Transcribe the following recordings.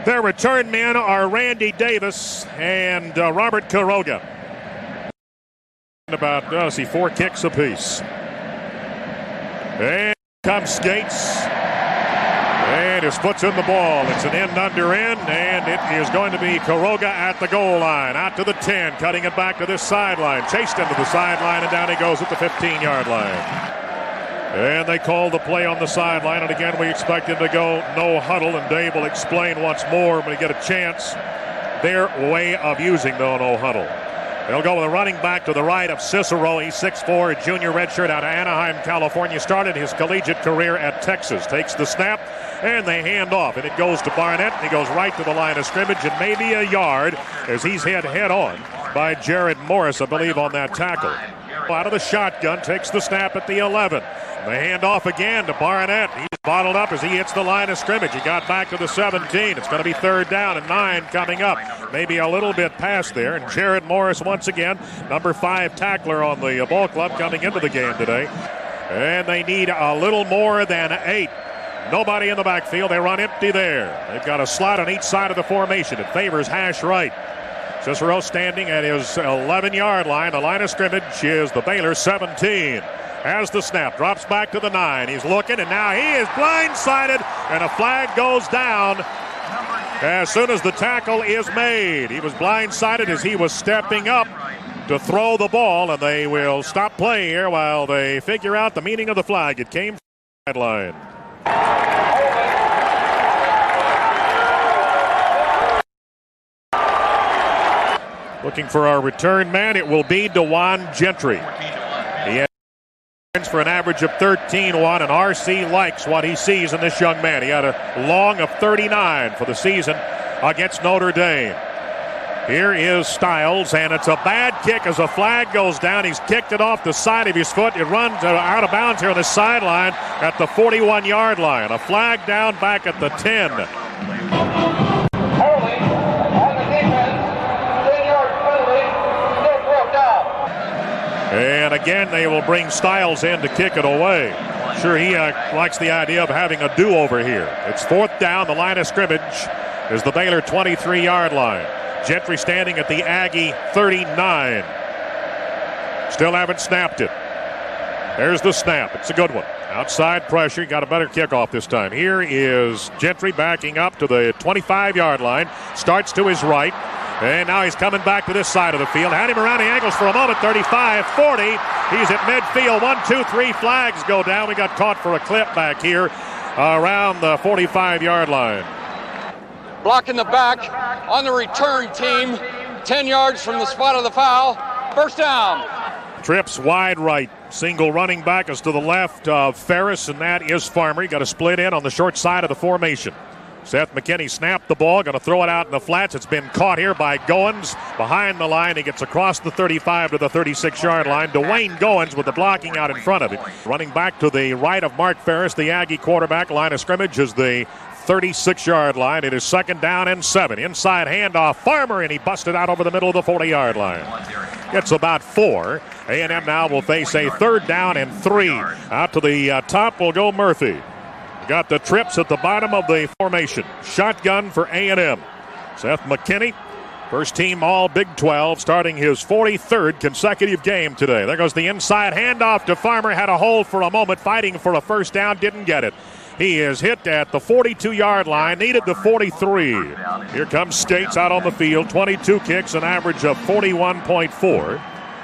Their return men are Randy Davis and Robert Quiroga. About 4 kicks apiece. And comes Skates. And his foot's in the ball. It's an end under end, and it is going to be Quiroga at the goal line. Out to the 10, cutting it back to this sideline. Chased into the sideline, and down he goes at the 15-yard line. And they call the play on the sideline, and again we expect him to go no huddle, and Dave will explain once more when we get a chance their way of using the no huddle. They'll go with a running back to the right of Cicero. He's 6'4", a junior redshirt out of Anaheim, California. Started his collegiate career at Texas. Takes the snap, and they hand off, and it goes to Barnett. And he goes right to the line of scrimmage, and maybe a yard as he's hit head on by Jared Morris, I believe, on that tackle. Out of the shotgun, takes the snap at the 11. They hand off again to Barnett. He's bottled up as he hits the line of scrimmage. He got back to the 17. It's going to be 3rd down and 9 coming up. Maybe a little bit past there. And Jared Morris once again, number 5 tackler on the ball club coming into the game today. And they need a little more than 8. Nobody in the backfield. They run empty there. They've got a slot on each side of the formation. It favors hash right. Cicero standing at his 11-yard line. The line of scrimmage is the Baylor 17. Has the snap, drops back to the 9. He's looking, and now he is blindsided, and a flag goes down as soon as the tackle is made. He was blindsided as he was stepping up to throw the ball, and they will stop play here while they figure out the meaning of the flag. It came from the sideline. Looking for our return man, it will be DeJuan Gentry. He has for an average of 13-1, and RC likes what he sees in this young man. He had a long of 39 for the season against Notre Dame. Here is Styles, and it's a bad kick as a flag goes down. He's kicked it off the side of his foot. It runs out of bounds here on the sideline at the 41-yard line. A flag down back at the 10. And again, they will bring Styles in to kick it away. Sure, he likes the idea of having a do-over here. It's 4th down. The line of scrimmage is the Baylor 23-yard line. Gentry standing at the Aggie 39. Still haven't snapped it. There's the snap. It's a good one. Outside pressure. Got a better kickoff this time. Here is Gentry backing up to the 25-yard line. Starts to his right. And now he's coming back to this side of the field. Had him around the ankles for a moment. 35, 40. He's at midfield. 1, 2, 3 flags go down. We got caught for a clip back here around the 45-yard line. Blocking the back on the return team. 10 yards from the spot of the foul. First down. Trips wide right. Single running back is to the left of Ferris, and that is Farmer. He got a split in on the short side of the formation. Seth McKinney snapped the ball, going to throw it out in the flats. It's been caught here by Goins behind the line. He gets across the 35 to the 36-yard line. Dwayne Goins with the blocking out in front of it. Running back to the right of Mark Ferris, the Aggie quarterback. Line of scrimmage is the 36-yard line. It is 2nd down and 7. Inside handoff, Farmer, and he busted out over the middle of the 40-yard line. It's about 4. A&M now will face a 3rd down and 3. Out to the top will go Murphy. Got the trips at the bottom of the formation. Shotgun for A&M. Seth McKinney, first team all Big 12, starting his 43rd consecutive game today. There goes the inside handoff to Farmer. Had a hold for a moment, fighting for a first down, didn't get it. He is hit at the 42-yard line, needed the 43. Here comes Skates out on the field. 22 kicks, an average of 41.4.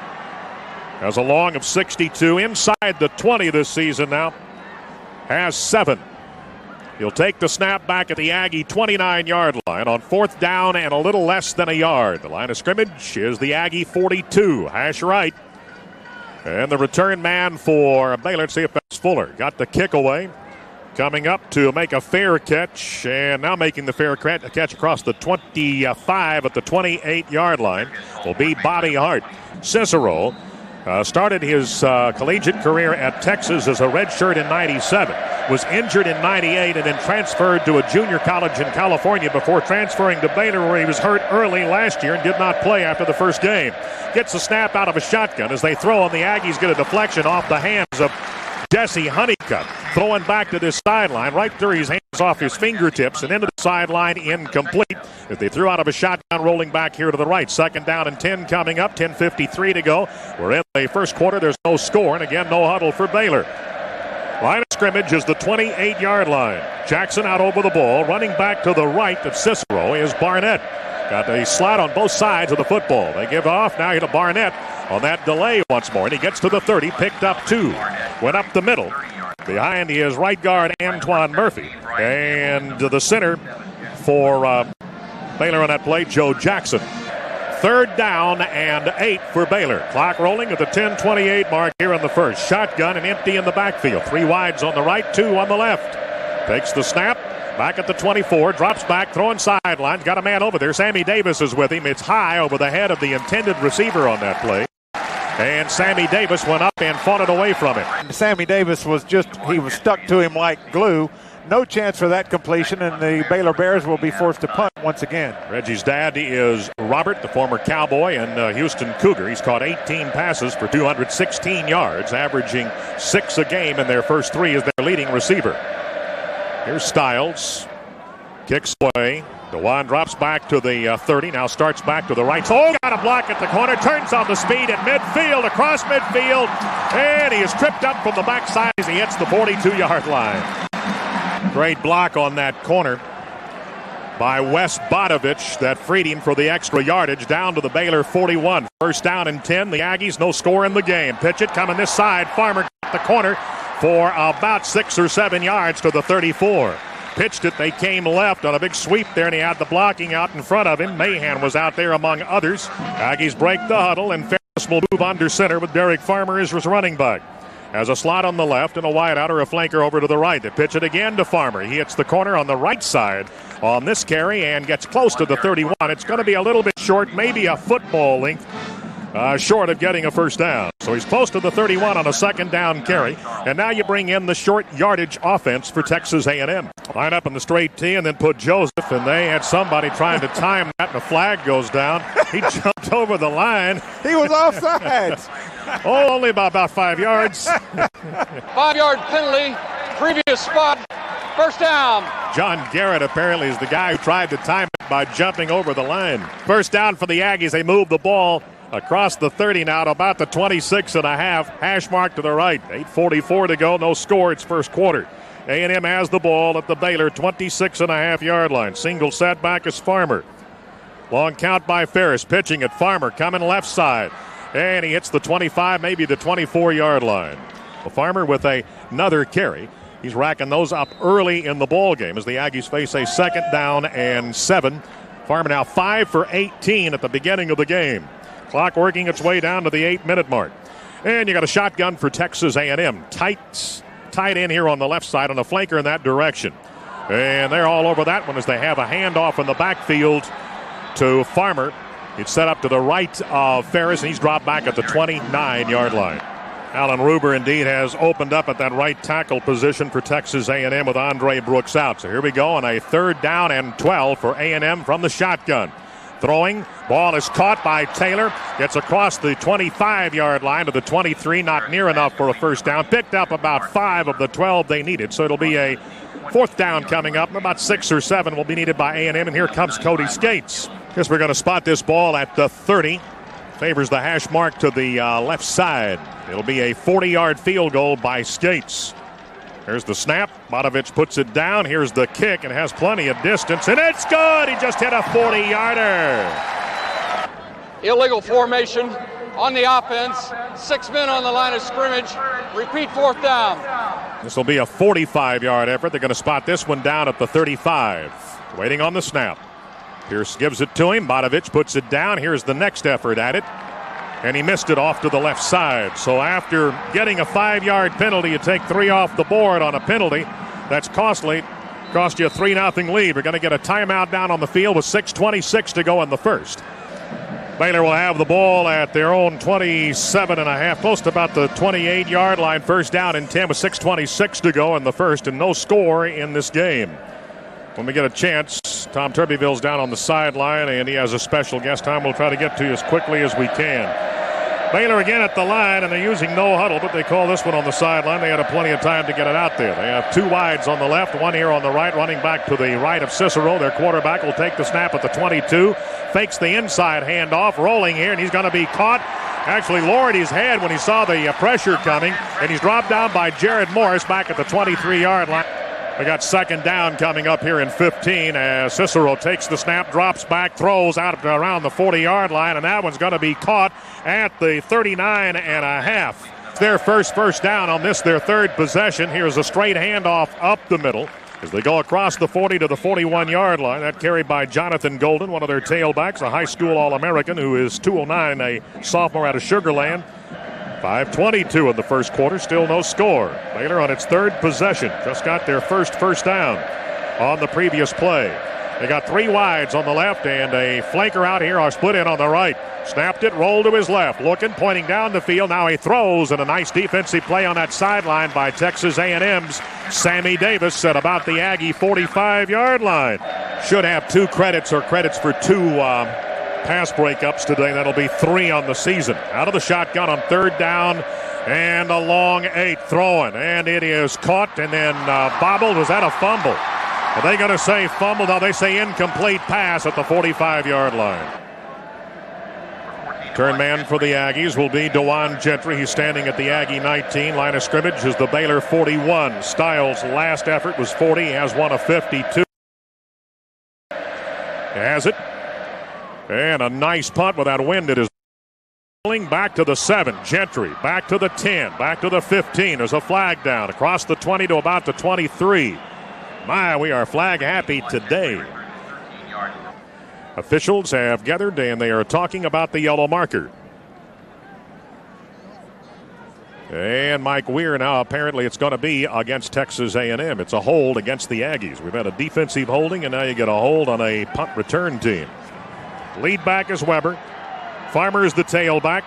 Has a long of 62. Inside the 20 this season now. Has 7. He'll take the snap back at the Aggie 29-yard line on 4th down and a little less than a yard. The line of scrimmage is the Aggie 42. Hash right. And the return man for Baylor, let's see if that's Fuller. Got the kick away. Coming up to make a fair catch, and now making the fair catch across the 25 at the 28-yard line will be Bobby Hart. Cicero started his collegiate career at Texas as a redshirt in 97. Was injured in 98 and then transferred to a junior college in California before transferring to Baylor, where he was hurt early last year and did not play after the first game. Gets a snap out of a shotgun as they throw, and the Aggies get a deflection off the hands of Jesse Honeycutt. throwing back to this sideline. Right through his hands off his fingertips and into the sideline, incomplete. As they threw out of a shotgun, rolling back here to the right. 2nd down and 10 coming up. 10:53 to go. We're in the first quarter. There's no score, and again, no huddle for Baylor. Line of scrimmage is the 28-yard line. Jackson out over the ball. Running back to the right of Cicero is Barnett. Got a slot on both sides of the football. They give off now to Barnett on that delay once more. And he gets to the 30, picked up 2. Went up the middle. Behind he is right guard Antoine Murphy. And the center for Baylor on that play, Joe Jackson. 3rd down and 8 for Baylor. Clock rolling at the 10:28 mark here in the first. Shotgun and empty in the backfield. 3 wides on the right, 2 on the left. Takes the snap. Back at the 24. Drops back, throwing sidelines. Got a man over there. Sammy Davis is with him. It's high over the head of the intended receiver on that play. And Sammy Davis went up and fought it away from him. Sammy Davis was stuck to him like glue. No chance for that completion, and the Baylor Bears will be forced to punt once again. Reggie's dad is Robert, the former Cowboy and Houston Cougar. He's caught 18 passes for 216 yards, averaging 6 a game in their first 3 as their leading receiver. Here's Styles. Kicks away. DeJuan drops back to the 30. Now starts back to the right. Oh, got a block at the corner. Turns on the speed at midfield, across midfield. And he is tripped up from the backside as he hits the 42-yard line. Great block on that corner by Wes Bodovich that freed him for the extra yardage down to the Baylor 41. 1st down and 10. The Aggies, no score in the game. Pitch it coming this side. Farmer got the corner for about 6 or 7 yards to the 34. Pitched it. They came left on a big sweep there, and he had the blocking out in front of him. Mahan was out there among others. Aggies break the huddle, and Ferris will move under center with Derek Farmer as his running back. Has a slot on the left and a wideout or a flanker over to the right. They pitch it again to Farmer. He hits the corner on the right side on this carry and gets close to the 31. It's going to be a little bit short, maybe a football length short of getting a 1st down. So he's close to the 31 on a 2nd down carry. And now you bring in the short yardage offense for Texas A&M. Line up in the straight tee and then put Joseph, and they had somebody trying to time that, and the flag goes down. He jumped over the line. He was offsides. Only about 5 yards. 5-yard penalty. Previous spot. 1st down. John Garrett apparently is the guy who tried to time it by jumping over the line. 1st down for the Aggies. They move the ball across the 30 now to about the 26.5. Hash mark to the right. 8:44 to go. No score. It's first quarter. A&M has the ball at the Baylor 26.5-yard line. Single setback is Farmer. Long count by Ferris. Pitching at Farmer. Coming left side. And he hits the 25, maybe the 24-yard line. Well, Farmer with another carry. He's racking those up early in the ball game as the Aggies face a 2nd down and 7. Farmer now 5 for 18 at the beginning of the game. Clock working its way down to the 8-minute mark. And you got a shotgun for Texas A&M. Tight in here on the left side on a flanker in that direction. And they're all over that one as they have a handoff in the backfield to Farmer. It's set up to the right of Ferris, and he's dropped back at the 29-yard line. Alan Ruber indeed has opened up at that right tackle position for Texas A&M with Andre Brooks out. So here we go on a 3rd down and 12 for A&M from the shotgun. Throwing, ball is caught by Taylor. Gets across the 25-yard line to the 23, not near enough for a 1st down. Picked up about 5 of the 12 they needed, so it'll be a 4th down coming up. About 6 or 7 will be needed by A&M, and here comes Cody Skates. Guess we're going to spot this ball at the 30. Favors the hash mark to the left side. It'll be a 40-yard field goal by Skates. There's the snap. Bodovich puts it down. Here's the kick, and has plenty of distance, and it's good. He just hit a 40-yarder. Illegal formation on the offense. 6 men on the line of scrimmage. Repeat 4th down. This will be a 45-yard effort. They're going to spot this one down at the 35. Waiting on the snap. Pierce gives it to him. Bodovich puts it down. Here's the next effort at it. And he missed it off to the left side. So after getting a 5-yard penalty, you take 3 off the board on a penalty. That's costly. Cost you a 3-0 lead. We're going to get a timeout down on the field with 6:26 to go in the first. Baylor will have the ball at their own 27.5, close to about the 28-yard line. 1st down and 10 with 6:26 to go in the first, and no score in this game. When we get a chance, Tom Turbeville's down on the sideline, and he has a special guest time we'll try to get to as quickly as we can. Baylor again at the line, and they're using no huddle, but they call this one on the sideline. They had plenty of time to get it out there. They have two wides on the left, one here on the right, running back to the right of Cicero. Their quarterback will take the snap at the 22, fakes the inside handoff, rolling here, and he's going to be caught. Actually lowered his head when he saw the pressure coming, and he's dropped down by Jared Morris back at the 23-yard line. We got second down coming up here in 15 as Cicero takes the snap, drops back, throws out around the 40-yard line, and that one's going to be caught at the 39.5. Their first down on this, their third possession. Here's a straight handoff up the middle as they go across the 40 to the 41-yard line. That carried by Jonathan Golden, one of their tailbacks, a high school All-American who is 209, a sophomore out of Sugar Land. 5:22 in the first quarter, still no score. Baylor on its third possession, just got their first down on the previous play. They got three wides on the left and a flanker out here, or split in on the right. Snapped it, rolled to his left, looking, pointing down the field. Now he throws, and a nice defensive play on that sideline by Texas A&M's Sammy Davis at about the Aggie 45-yard line. Should have two credits for two pass breakups today. That'll be 3 on the season. Out of the shotgun on third down, and a long 8 throwing, and it is caught and then bobbled. Was that a fumble? Are they going to say fumble? No, they say incomplete pass at the 45-yard line. Turn man for the Aggies will be DeJuan Gentry. He's standing at the Aggie 19. Line of scrimmage is the Baylor 41. Styles' last effort was 40. He has one of 52. He has it. And a nice punt with that wind. It is back to the 7. Gentry back to the 10. Back to the 15. There's a flag down across the 20 to about the 23. My, we are flag happy today. Officials have gathered and they are talking about the yellow marker. And Mike Weir now, apparently it's going to be against Texas A&M. It's a hold against the Aggies. We've had a defensive holding, and now you get a hold on a punt return team. Lead back is Weber. Farmer is the tailback.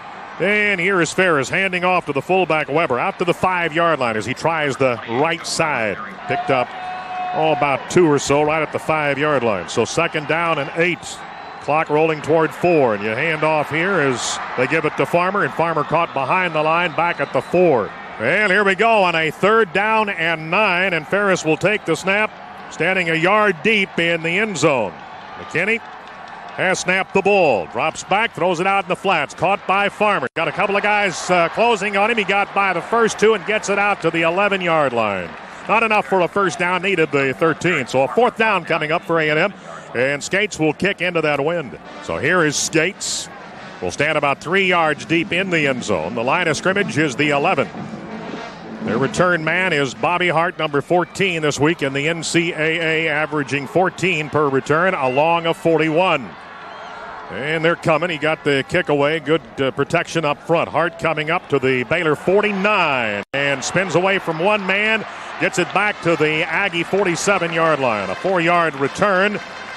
And here is Ferris handing off to the fullback Weber out to the 5-yard line as he tries the right side. Picked up about 2 or so right at the 5-yard line. So second down and 8. Clock rolling toward 4. And you hand off here as they give it to Farmer. And Farmer caught behind the line back at the 4. And here we go on a third down and 9. And Ferris will take the snap, standing a yard deep in the end zone. McKinney has snapped the ball. Drops back, throws it out in the flats. Caught by Farmer. Got a couple of guys closing on him. He got by the first 2 and gets it out to the 11-yard line. Not enough for a first down, needed the 13. So a fourth down coming up for A&M. And Skates will kick into that wind. So here is Skates. Will stand about 3 yards deep in the end zone. The line of scrimmage is the 11. Their return man is Bobby Hart, number 14 this week in the NCAA, averaging 14 per return, along a 41. And they're coming. He got the kick away. Good protection up front. Hart coming up to the Baylor 49 and spins away from one man. Gets it back to the Aggie 47-yard line. A 4-yard return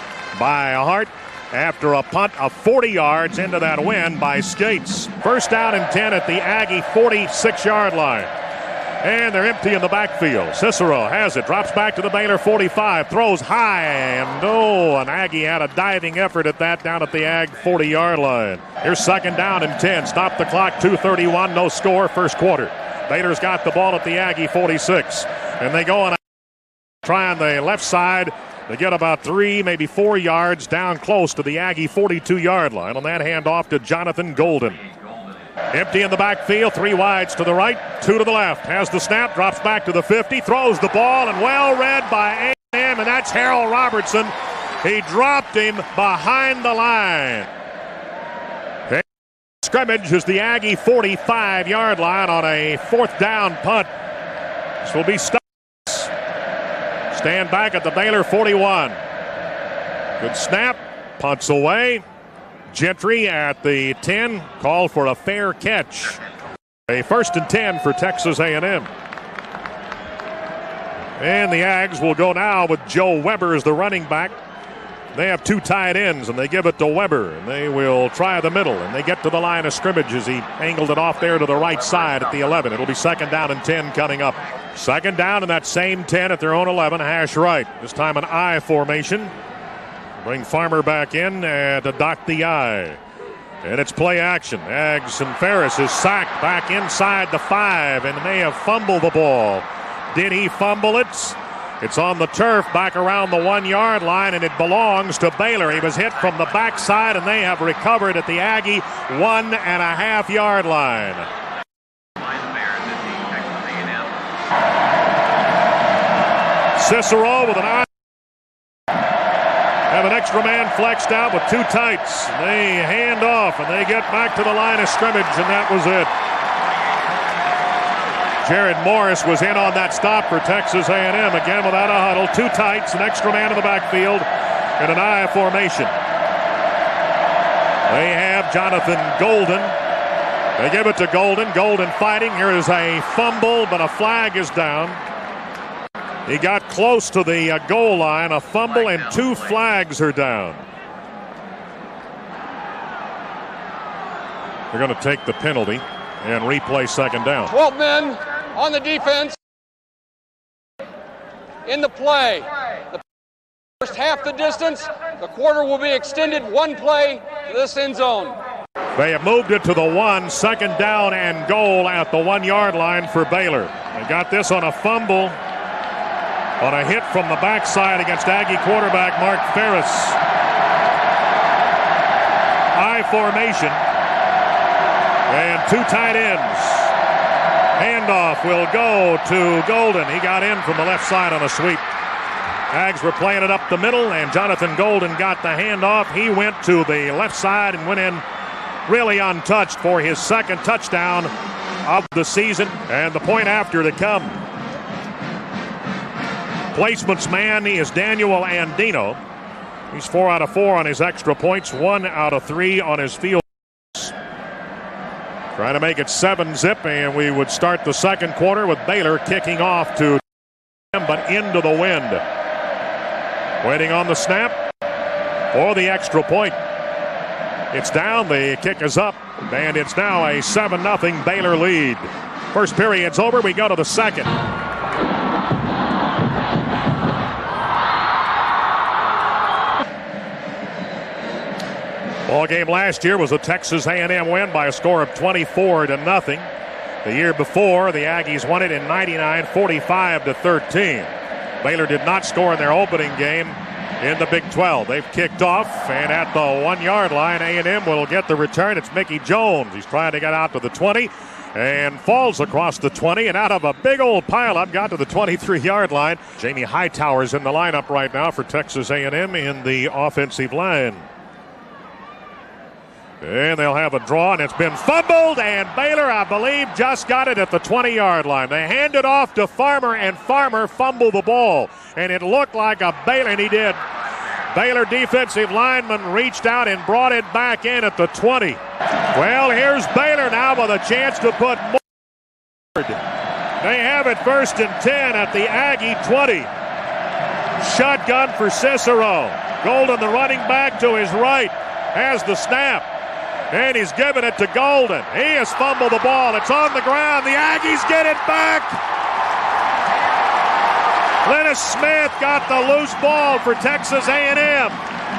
by Hart after a punt of 40 yards into that wind by Skates. First down and 10 at the Aggie 46-yard line. And they're empty in the backfield. Cicero has it, drops back to the Baylor 45, throws high, and an Aggie had a diving effort at that down at the Ag 40-yard line. Here's second down and 10. Stop the clock, 2:31, no score, first quarter. Baylor's got the ball at the Aggie 46. And they go on try on the left side. They get about 3, maybe 4 yards down close to the Aggie 42-yard line on that handoff to Jonathan Golden. Empty in the backfield, 3 wides to the right, 2 to the left. Has the snap, drops back to the 50, throws the ball, and well read by A&M, and that's Harold Robertson. He dropped him behind the line. Scrimmage is the Aggie 45-yard line on a fourth down punt. This will be Stokes. Stand back at the Baylor 41. Good snap, punts away. Gentry at the 10, called for a fair catch. A 1st and 10 for Texas A&M. And the Ags will go now with Joe Weber as the running back. They have 2 tight ends, and they give it to Weber. And they will try the middle, and they get to the line of scrimmage as he angled it off there to the right side at the 11. It'll be second down and 10 coming up. Second down and that same 10 at their own 11, hash right. This time an I formation. Bring Farmer back in to dot the I. And it's play action. Aggs and Ferris is sacked back inside the 5 and may have fumbled the ball. Did he fumble it? It's on the turf back around the 1 yard line, and it belongs to Baylor. He was hit from the backside, and they have recovered at the Aggie 1.5 yard line. Cicero with an eye. Have an extra man flexed out with 2 tights. They hand off, and they get back to the line of scrimmage, and that was it. Jared Morris was in on that stop for Texas A&M, again without a huddle. 2 tights, an extra man in the backfield, and an eye formation. They have Jonathan Golden. They give it to Golden. Golden fighting. Here is a fumble, but a flag is down. He got close to the goal line. A fumble and 2 flags are down. They're going to take the penalty and replay second down. 12 men on the defense. In the play. The first half the distance. The quarter will be extended 1 play to this end zone. They have moved it to the 1. Second down and goal at the 1 yard line for Baylor. They got this on a fumble. On a hit from the backside against Aggie quarterback Mark Ferris. I formation. And 2 tight ends. Handoff will go to Golden. He got in from the left side on a sweep. Aggs were playing it up the middle, and Jonathan Golden got the handoff. He went to the left side and went in really untouched for his 2nd touchdown of the season, and the point after to come. Placements man is Daniel Andino. He's 4 out of 4 on his extra points, 1 out of 3 on his field. Trying to make it 7-zip, and we would start the second quarter with Baylor kicking off to but into the wind. Waiting on the snap for the extra point. It's down, the kick is up, and it's now a 7-0 Baylor lead. First period's over, we go to the second. Ball game last year was a Texas A&M win by a score of 24-0. The year before, the Aggies won it in 99, 45-13. Baylor did not score in their opening game in the Big 12. They've kicked off, and at the 1 yard line, A&M will get the return. It's Mickey Jones. He's trying to get out to the 20 and falls across the 20 and out of a big old pileup got to the 23-yard line. Jamie Hightower's in the lineup right now for Texas A&M in the offensive line. And they'll have a draw, and it's been fumbled, and Baylor, I believe, just got it at the 20-yard line. They hand it off to Farmer, and Farmer fumbled the ball. And it looked like a Baylor, and he did. Baylor defensive lineman reached out and brought it back in at the 20. Well, here's Baylor now with a chance to put more. They have it 1st and 10 at the Aggie 20. Shotgun for Cicero. Golden, the running back, to his right, has the snap. And he's giving it to Golden. He has fumbled the ball. It's on the ground. The Aggies get it back. Lennis Smith got the loose ball for Texas A&M.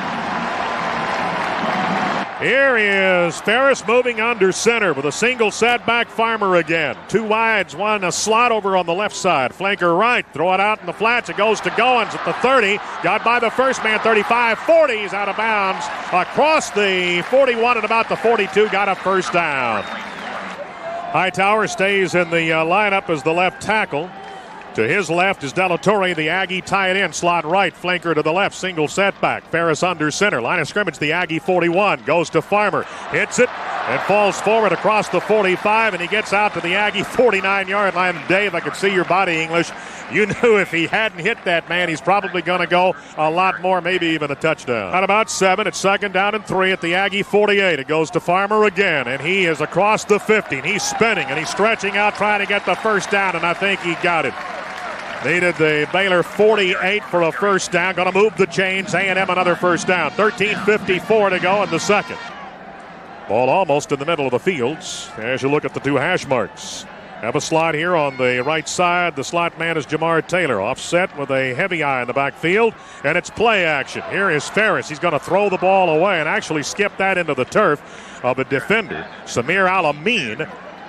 Here is Ferris moving under center with a single setback. Farmer again. 2 wides, 1 a slot over on the left side. Flanker right. Throw it out in the flats. It goes to Goins at the 30. Got by the first man, 35, 40. He's out of bounds. Across the 41 and about the 42. Got a first down. Hightower stays in the lineup as the left tackle. To his left is Delatorre, the Aggie tight end, slot right, flanker to the left, single setback. Ferris under center, line of scrimmage, the Aggie 41, goes to Farmer, hits it, and falls forward across the 45, and he gets out to the Aggie 49-yard line. Dave, I could see your body English. You knew if he hadn't hit that man, he's probably going to go a lot more, maybe even a touchdown. At about 7, it's 2nd down and 3 at the Aggie 48. It goes to Farmer again, and he is across the 50, and he's spinning, and he's stretching out, trying to get the first down, and I think he got it. Needed the Baylor 48 for a first down. Going to move the chains. A&M another first down. 13:54 to go in the second. Ball almost in the middle of the fields as you look at the 2 hash marks. Have a slot here on the right side. The slot man is Jamar Taylor. Offset with a heavy eye in the backfield. And it's play action. Here is Ferris. He's going to throw the ball away and actually skip that into the turf of a defender, Samir Al-Amin.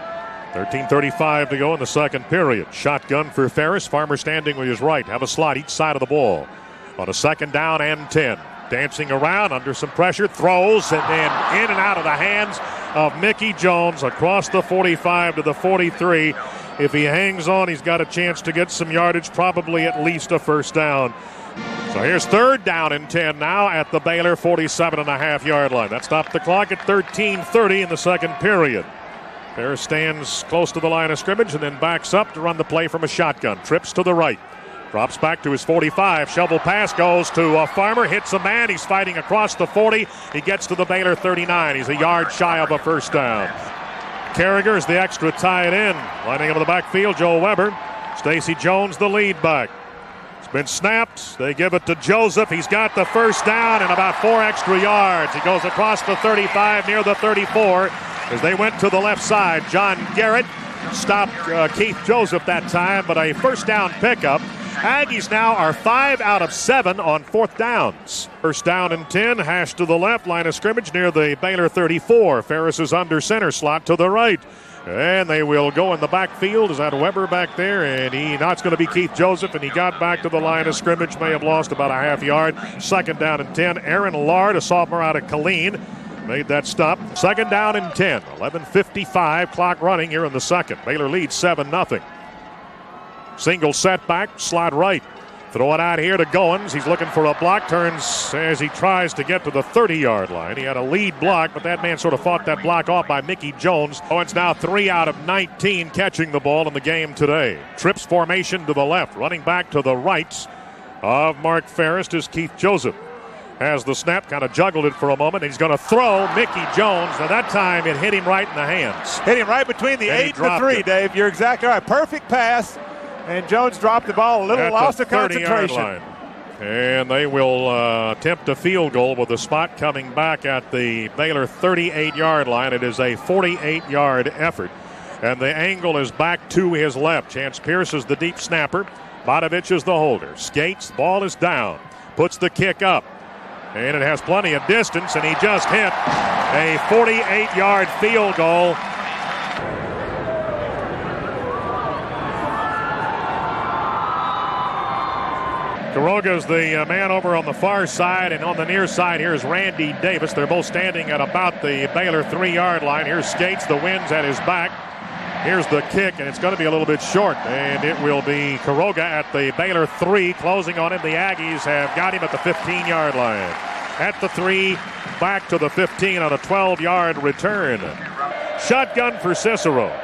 13:35 to go in the second period. Shotgun for Ferris. Farmer standing with his right. Have a slot each side of the ball. On a second down and 10. Dancing around under some pressure. Throws and then in and out of the hands of Mickey Jones across the 45 to the 43. If he hangs on, he's got a chance to get some yardage, probably at least a first down. So here's third down and 10 now at the Baylor 47.5-yard line. That stopped the clock at 13:30 in the second period. Ferris stands close to the line of scrimmage and then backs up to run the play from a shotgun. Trips to the right. Drops back to his 45. Shovel pass goes to Farmer. Hits a man. He's fighting across the 40. He gets to the Baylor 39. He's a yard shy of a first down. Carragher is the extra tight end. Lining up in the backfield, Joe Weber. Stacey Jones, the lead back. It's been snapped. They give it to Joseph. He's got the first down and about 4 extra yards. He goes across the 35 near the 34 as they went to the left side. John Garrett stopped Keith Joseph that time, but a first down pickup. Aggies now are 5 out of 7 on fourth downs. First down and 10, hash to the left, line of scrimmage near the Baylor 34. Ferris is under center, slot to the right. And they will go in the backfield. Is that Weber back there? And it's going to be Keith Joseph, and he got back to the line of scrimmage. May have lost about a half yard. Second down and 10. Aaron Lard, a sophomore out of Killeen, made that stop. Second down and 10. 11:55, clock running here in the second. Baylor leads 7-0. Single setback, slot right. Throw it out here to Goins. He's looking for a block. Turns as he tries to get to the 30-yard line. He had a lead block, but that man sort of fought that block off by Mickey Jones. Goins now 3 out of 19 catching the ball in the game today. Trips formation to the left. Running back to the right of Mark Ferris is Keith Joseph. Has the snap, kind of juggled it for a moment. He's going to throw Mickey Jones. Now that time it hit him right in the hands. Hit him right between the 8 and the 3, Dave. You're exactly right. Perfect pass. And Jones dropped the ball, a little loss of concentration. And they will attempt a field goal with the spot coming back at the Baylor 38-yard line. It is a 48-yard effort. And the angle is back to his left. Chance Pierce is the deep snapper. Bodovich is the holder. Skates, ball is down. Puts the kick up. And it has plenty of distance, and he just hit a 48-yard field goal. Quiroga's the man over on the far side, and on the near side here's Randy Davis. They're both standing at about the Baylor 3-yard line. Here's Skates, the wind's at his back. Here's the kick, and it's going to be a little bit short, and it will be Quiroga at the Baylor 3, closing on him. The Aggies have got him at the 15-yard line. At the 3, back to the 15 on a 12-yard return. Shotgun for Cicero.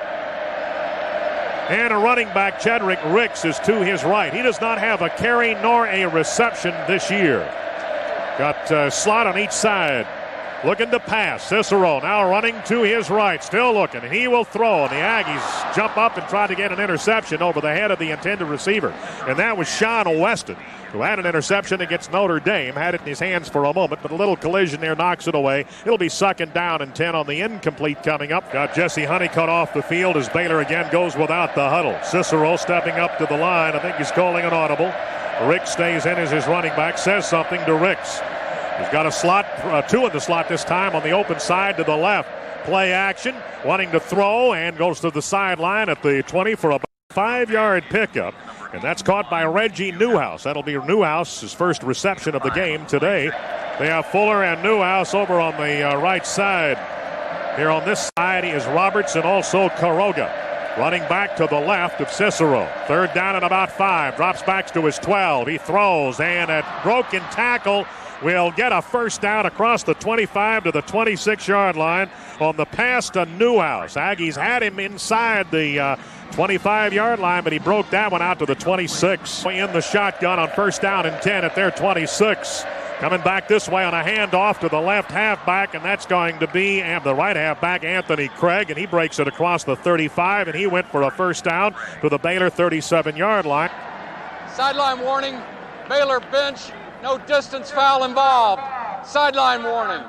And a running back, Chadrick Ricks, is to his right. He does not have a carry nor a reception this year. Got a slot on each side. Looking to pass. Cicero now running to his right. Still looking. And he will throw. And the Aggies jump up and try to get an interception over the head of the intended receiver. And that was Sean Weston, who had an interception against Notre Dame. Had it in his hands for a moment, but a little collision there knocks it away. It'll be second down and 10 on the incomplete coming up. Got Jesse Honeycutt off the field as Baylor again goes without the huddle. Cicero stepping up to the line. I think he's calling an audible. Ricks stays in as his running back. Says something to Ricks. He's got a slot, 2 in the slot this time on the open side to the left. Play action, wanting to throw, and goes to the sideline at the 20 for a 5-yard pickup. And that's caught by Reggie Newhouse. That'll be Newhouse's first reception of the game today. They have Fuller and Newhouse over on the right side. Here on this side is Roberts and also Quiroga. Running back to the left of Cicero. Third down and about 5. Drops back to his 12. He throws, and a broken tackle will get a first down across the 25 to the 26-yard line on the pass to Newhouse. Aggies had him inside the 25-yard line, but he broke that one out to the 26. In the shotgun on first down and 10 at their 26. Coming back this way on a handoff to the left halfback, and that's going to be the right halfback, Anthony Craig, and he breaks it across the 35, and he went for a first down to the Baylor 37-yard line. Sideline warning, Baylor bench. No distance foul involved. Sideline warning.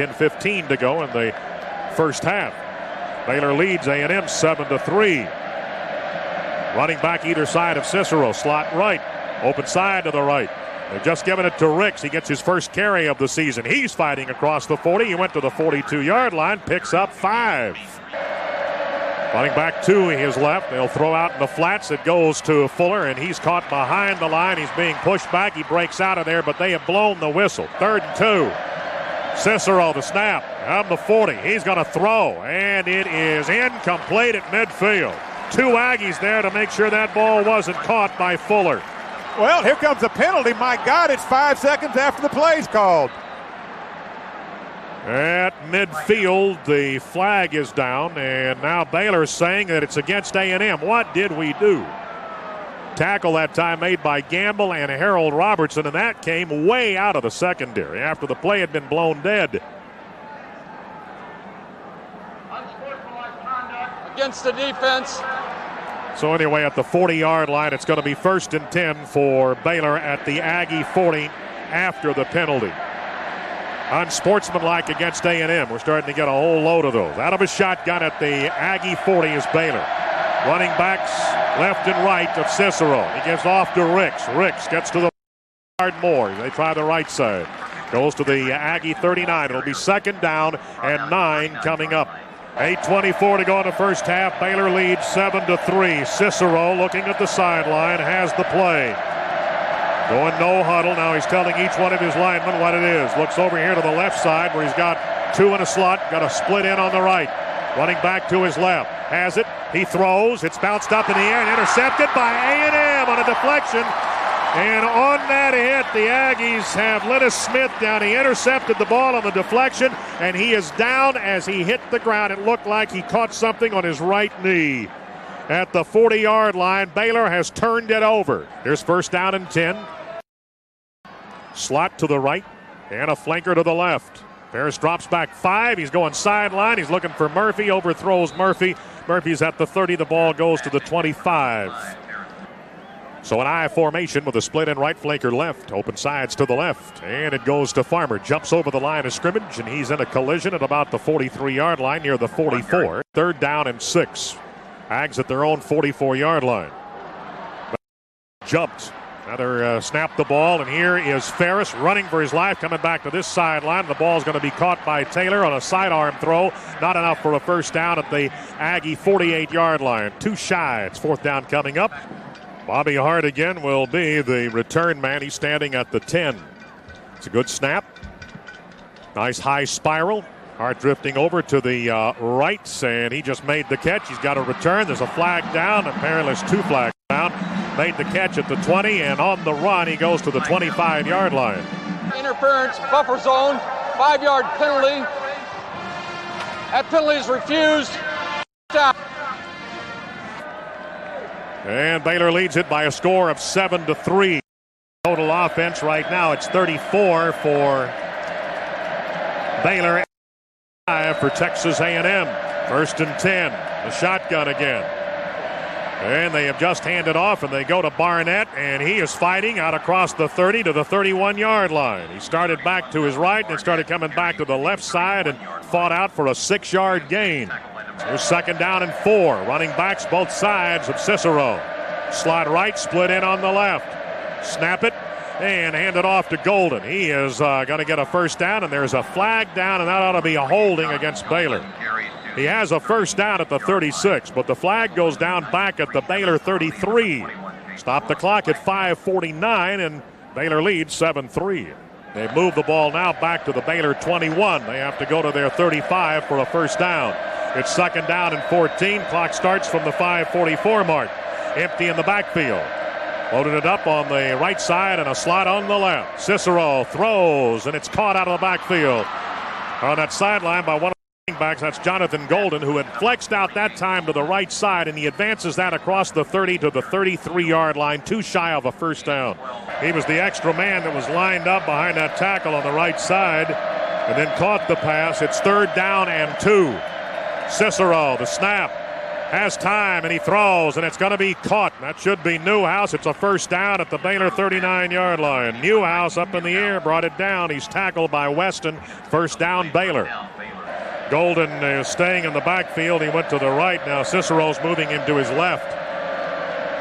10:15 to go in the first half. Baylor leads A&M 7-3. Running back either side of Cicero. Slot right. Open side to the right. They've just given it to Ricks. He gets his first carry of the season. He's fighting across the 40. He went to the 42-yard line. Picks up 5. Running back to his left. They'll throw out in the flats. It goes to Fuller, and he's caught behind the line. He's being pushed back. He breaks out of there, but they have blown the whistle. 3rd and 2. Cicero, the snap. On the 40. He's going to throw, and it is incomplete at midfield. 2 Aggies there to make sure that ball wasn't caught by Fuller. Well, here comes the penalty. My God, it's 5 seconds after the play's called. At midfield, the flag is down, and now Baylor's saying that it's against A&M. What did we do? Tackle that time made by Gamble and Harold Robertson, and that came way out of the secondary after the play had been blown dead. Against the defense. So anyway, at the 40-yard line, it's going to be 1st and 10 for Baylor at the Aggie 40 after the penalty. Unsportsmanlike against A&M. We're starting to get a whole load of those. Out of a shotgun at the Aggie 40 is Baylor. Running backs left and right of Cicero. He gives off to Ricks. Ricks gets to the yard more. They try the right side. Goes to the Aggie 39. It'll be 2nd down and 9 coming up. 8:24 to go in the first half. Baylor leads 7-3. Cicero looking at the sideline has the play. Going no huddle. Now he's telling each one of his linemen what it is. Looks over here to the left side where he's got 2 in a slot. Got a split in on the right. Running back to his left. Has it. He throws. It's bounced up in the air and intercepted by A&M on a deflection. And on that hit, the Aggies have Lennis Smith down. He intercepted the ball on the deflection, and he is down as he hit the ground. It looked like he caught something on his right knee. At the 40-yard line, Baylor has turned it over. Here's 1st down and 10. Slot to the right and a flanker to the left. Ferris drops back 5. He's going sideline. He's looking for Murphy. Overthrows Murphy. Murphy's at the 30. The ball goes to the 25. So an I formation with a split in right, flanker left. Open sides to the left. And it goes to Farmer. Jumps over the line of scrimmage, and he's in a collision at about the 43-yard line near the 44. 3rd down and 6. Ags at their own 44-yard line. Jumped. Another snap the ball, and here is Ferris running for his life, coming back to this sideline. The ball's going to be caught by Taylor on a sidearm throw. Not enough for a 1st down at the Aggie 48-yard line. 2 shy. It's 4th down coming up. Bobby Hart again will be the return man. He's standing at the 10. It's a good snap. Nice high spiral. Hart drifting over to the right, and he just made the catch. He's got a return. There's a flag down. Apparently there's 2 flags down. Made the catch at the 20, and on the run, he goes to the 25-yard line. Interference, buffer zone, 5-yard penalty. That penalty is refused. Stop. And Baylor leads it by a score of 7-3. Total offense right now, it's 34 for Baylor, 5 for Texas A&M. 1st and 10. The shotgun again. And they have just handed off, and they go to Barnett, and he is fighting out across the 30 to the 31-yard line. He started back to his right and started coming back to the left side and fought out for a 6-yard gain. Here's 2nd down and 4. Running backs both sides of Cicero. Slot right, split in on the left. Snap it and hand it off to Golden. He is going to get a 1st down, and there's a flag down, and that ought to be a holding against Baylor. He has a 1st down at the 36, but the flag goes down back at the Baylor 33. Stop the clock at 5:49, and Baylor leads 7-3. They move the ball now back to the Baylor 21. They have to go to their 35 for a 1st down. It's 2nd down and 14. Clock starts from the 5:44 mark. Empty in the backfield. Loaded it up on the right side and a slot on the left. Cicero throws, and it's caught out of the backfield. On that sideline by one of the running backs, that's Jonathan Golden, who had flexed out that time to the right side, and he advances that across the 30 to the 33-yard line, 2 shy of a 1st down. He was the extra man that was lined up behind that tackle on the right side and then caught the pass. It's 3rd down and 2. Cicero, the snap, has time, and he throws, and it's going to be caught. That should be Newhouse. It's a 1st down at the Baylor 39-yard line. Newhouse up in the air, brought it down. He's tackled by Weston. 1st down, Baylor. Golden is staying in the backfield. He went to the right. Now Cicero's moving him to his left.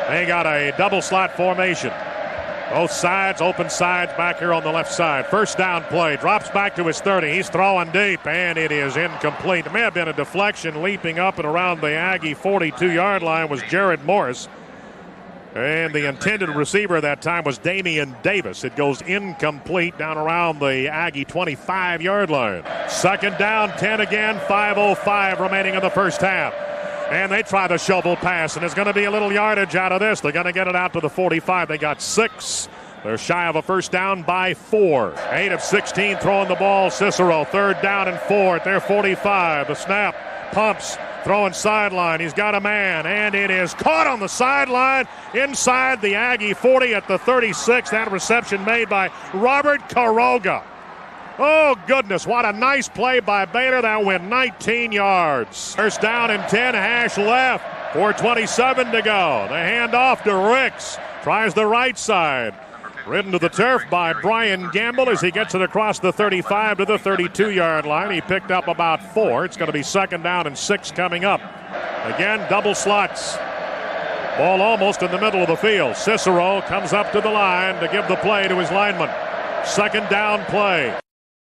They got a double slot formation. Both sides, open sides back here on the left side. First down play, drops back to his 30. He's throwing deep, and it is incomplete. It may have been a deflection. Leaping up and around the Aggie 42-yard line was Jared Morris. And the intended receiver that time was Damian Davis. It goes incomplete down around the Aggie 25-yard line. Second down, 10 again, 5:05 remaining in the first half. And they try the shovel pass, and there's going to be a little yardage out of this. They're going to get it out to the 45. They got 6. They're shy of a first down by 4. 8 of 16 throwing the ball. Cicero, third down and 4 at their 45. The snap, pumps, throwing sideline. He's got a man, and it is caught on the sideline inside the Aggie 40 at the 36. That reception made by Robert Quiroga. Oh, goodness, what a nice play by Baylor. That went 19 yards. First down and 10, hash left. 4:27 to go. The handoff to Ricks. Tries the right side. Ridden to the turf by Brian Gamble as he gets it across the 35 to the 32-yard line. He picked up about 4. It's going to be second down and 6 coming up. Again, double slots. Ball almost in the middle of the field. Cicero comes up to the line to give the play to his lineman. Second down play.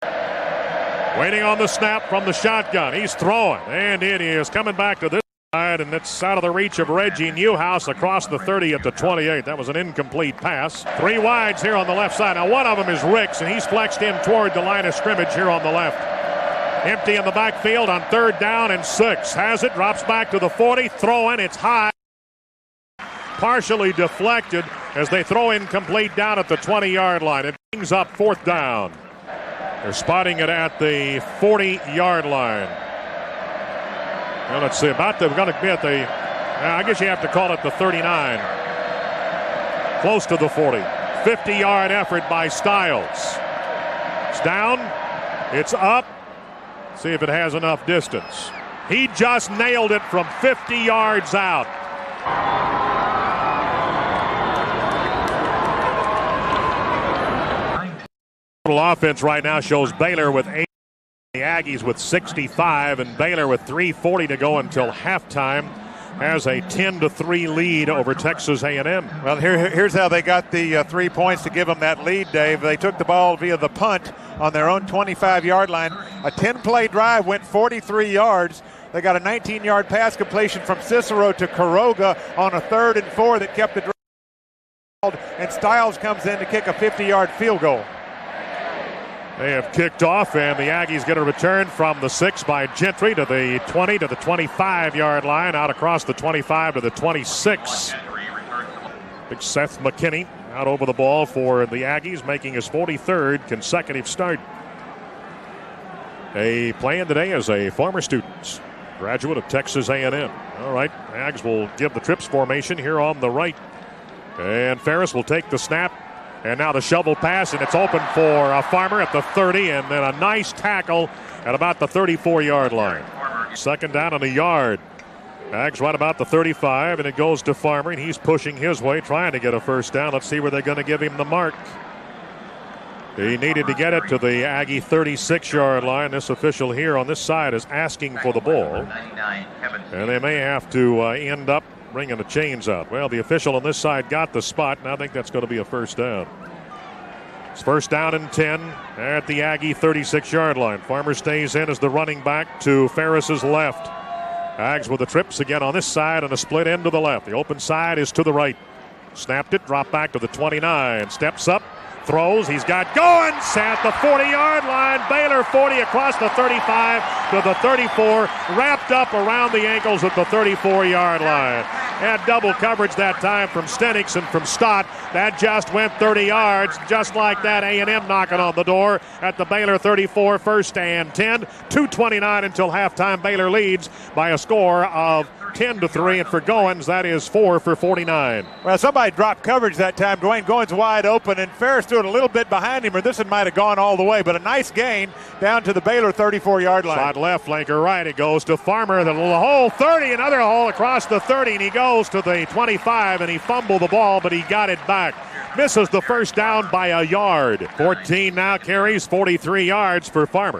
Waiting on the snap from the shotgun. He's throwing, and it is coming back to this side, and it's out of the reach of Reggie Newhouse across the 30 at the 28. That was an incomplete pass. 3 wides here on the left side. Now, one of them is Ricks, and he's flexed in toward the line of scrimmage here on the left. Empty in the backfield on third down and 6. Has it, drops back to the 40, throwing, it's high. Partially deflected as they throw incomplete down at the 20-yard line. It brings up fourth down. They're spotting it at the 40-yard line. Well, let's see. We're going to be at the, I guess you have to call it the 39. Close to the 40. 50-yard effort by Styles. It's down. It's up. See if it has enough distance. He just nailed it from 50 yards out. Offense right now shows Baylor with 8, the Aggies with 65, and Baylor with 3:40 to go until halftime has a 10-3 lead over Texas A&M. Well, here's how they got the 3 points to give them that lead, Dave. They took the ball via the punt on their own 25-yard line. A 10-play drive went 43 yards. They got a 19-yard pass completion from Cicero to Quiroga on a 3rd and 4 that kept the drive, and Styles comes in to kick a 50-yard field goal. They have kicked off, and the Aggies get a return from the 6 by Gentry to the 20 to the 25-yard line, out across the 25 to the 26. Big Seth McKinney out over the ball for the Aggies, making his 43rd consecutive start. A playing today as a former student, graduate of Texas A&M. All right, Ags will give the trips formation here on the right. And Ferris will take the snap. And now the shovel pass, and it's open for a Farmer at the 30, and then a nice tackle at about the 34-yard line. Second down on the yard. Ags right about the 35, and it goes to Farmer, and he's pushing his way, trying to get a first down. Let's see where they're going to give him the mark. He needed to get it to the Aggie 36-yard line. This official here on this side is asking for the ball, and they may have to end up bringing the chains out. Well, the official on this side got the spot, and I think that's going to be a first down. It's first down and 10 at the Aggie 36-yard line. Farmer stays in as the running back to Ferris's left. Ags with the trips again on this side and a split end to the left. The open side is to the right. Snapped it, dropped back to the 29. Steps up, throws. He's got going at the 40-yard line. Baylor 40 across the 35 to the 34. Wrapped up around the ankles at the 34-yard line. Had double coverage that time from Stenix and from Stott. That just went 30 yards. Just like that, A&M knocking on the door at the Baylor 34, first and 10. 2:29 until halftime. Baylor leads by a score of 10-3, and for Goins, that is 4 for 49. Well, somebody dropped coverage that time. Dwayne Goins wide open, and Ferris threw it a little bit behind him, or this one might have gone all the way, but a nice gain down to the Baylor 34-yard line. Shot left, flanker right. It goes to Farmer. The hole 30, another hole across the 30, and he goes to the 25, and he fumbled the ball, but he got it back. Misses the first down by a yard. 14 now carries, 43 yards for Farmer.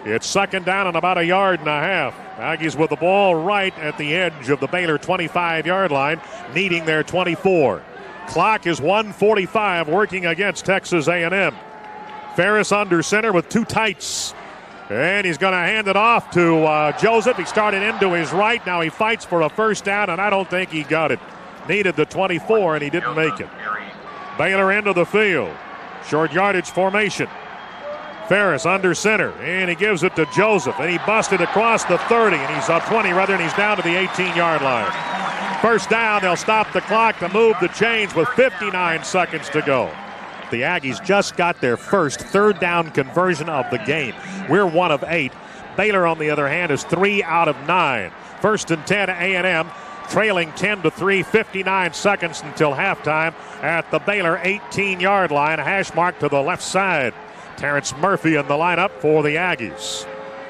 It's second down and about 1.5 yards. Aggies with the ball right at the edge of the Baylor 25-yard line, needing their 24. Clock is 1:45, working against Texas A&M. Ferris under center with two tights. And he's going to hand it off to Joseph. He started into his right. Now he fights for a first down, and I don't think he got it. Needed the 24, and he didn't make it. Baylor into the field. Short yardage formation. Ferris under center, and he gives it to Joseph, and he busted across the 30, and he's 20 rather, and he's down to the 18-yard line. First down, they'll stop the clock to move the chains with 59 seconds to go. The Aggies just got their first third down conversion of the game. We're 1 of 8. Baylor, on the other hand, is 3 out of 9. First and 10, A&M trailing 10-3, 59 seconds until halftime at the Baylor 18-yard line. A hash mark to the left side. Terrence Murphy in the lineup for the Aggies.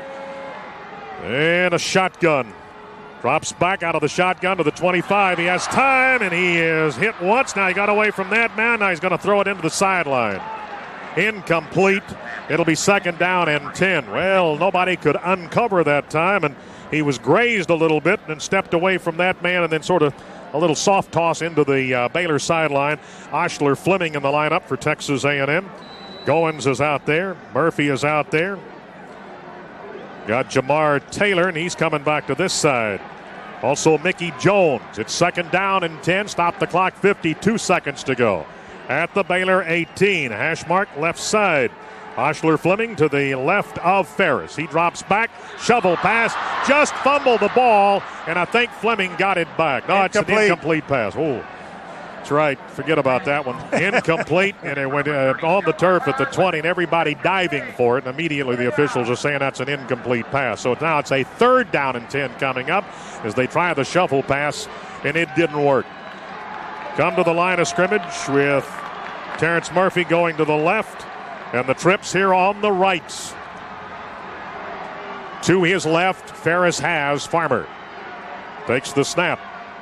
And a shotgun. Drops back out of the shotgun to the 25. He has time, and he is hit once. Now he got away from that man. Now he's going to throw it into the sideline. Incomplete. It'll be second down and 10. Well, nobody could uncover that time, and he was grazed a little bit and stepped away from that man, and then sort of a little soft toss into the Baylor sideline. Oshler Fleming in the lineup for Texas A&M. Goins is out there. Murphy is out there. Got Jamar Taylor, and he's coming back to this side. Also Mickey Jones. It's second down and 10. Stop the clock, 52 seconds to go. At the Baylor 18. Hash mark left side. Oshler Fleming to the left of Ferris. He drops back. Shovel pass. Just fumbled the ball, and I think Fleming got it back. No, it's an incomplete pass. Oh, that's right. Forget about that one. Incomplete, and it went on the turf at the 20, and everybody diving for it. And immediately the officials are saying that's an incomplete pass. So now it's a third down and 10 coming up as they try the shuffle pass, and it didn't work. Come to the line of scrimmage with Terrence Murphy going to the left, and the trips here on the right. To his left, Ferris has Farmer. Takes the snap.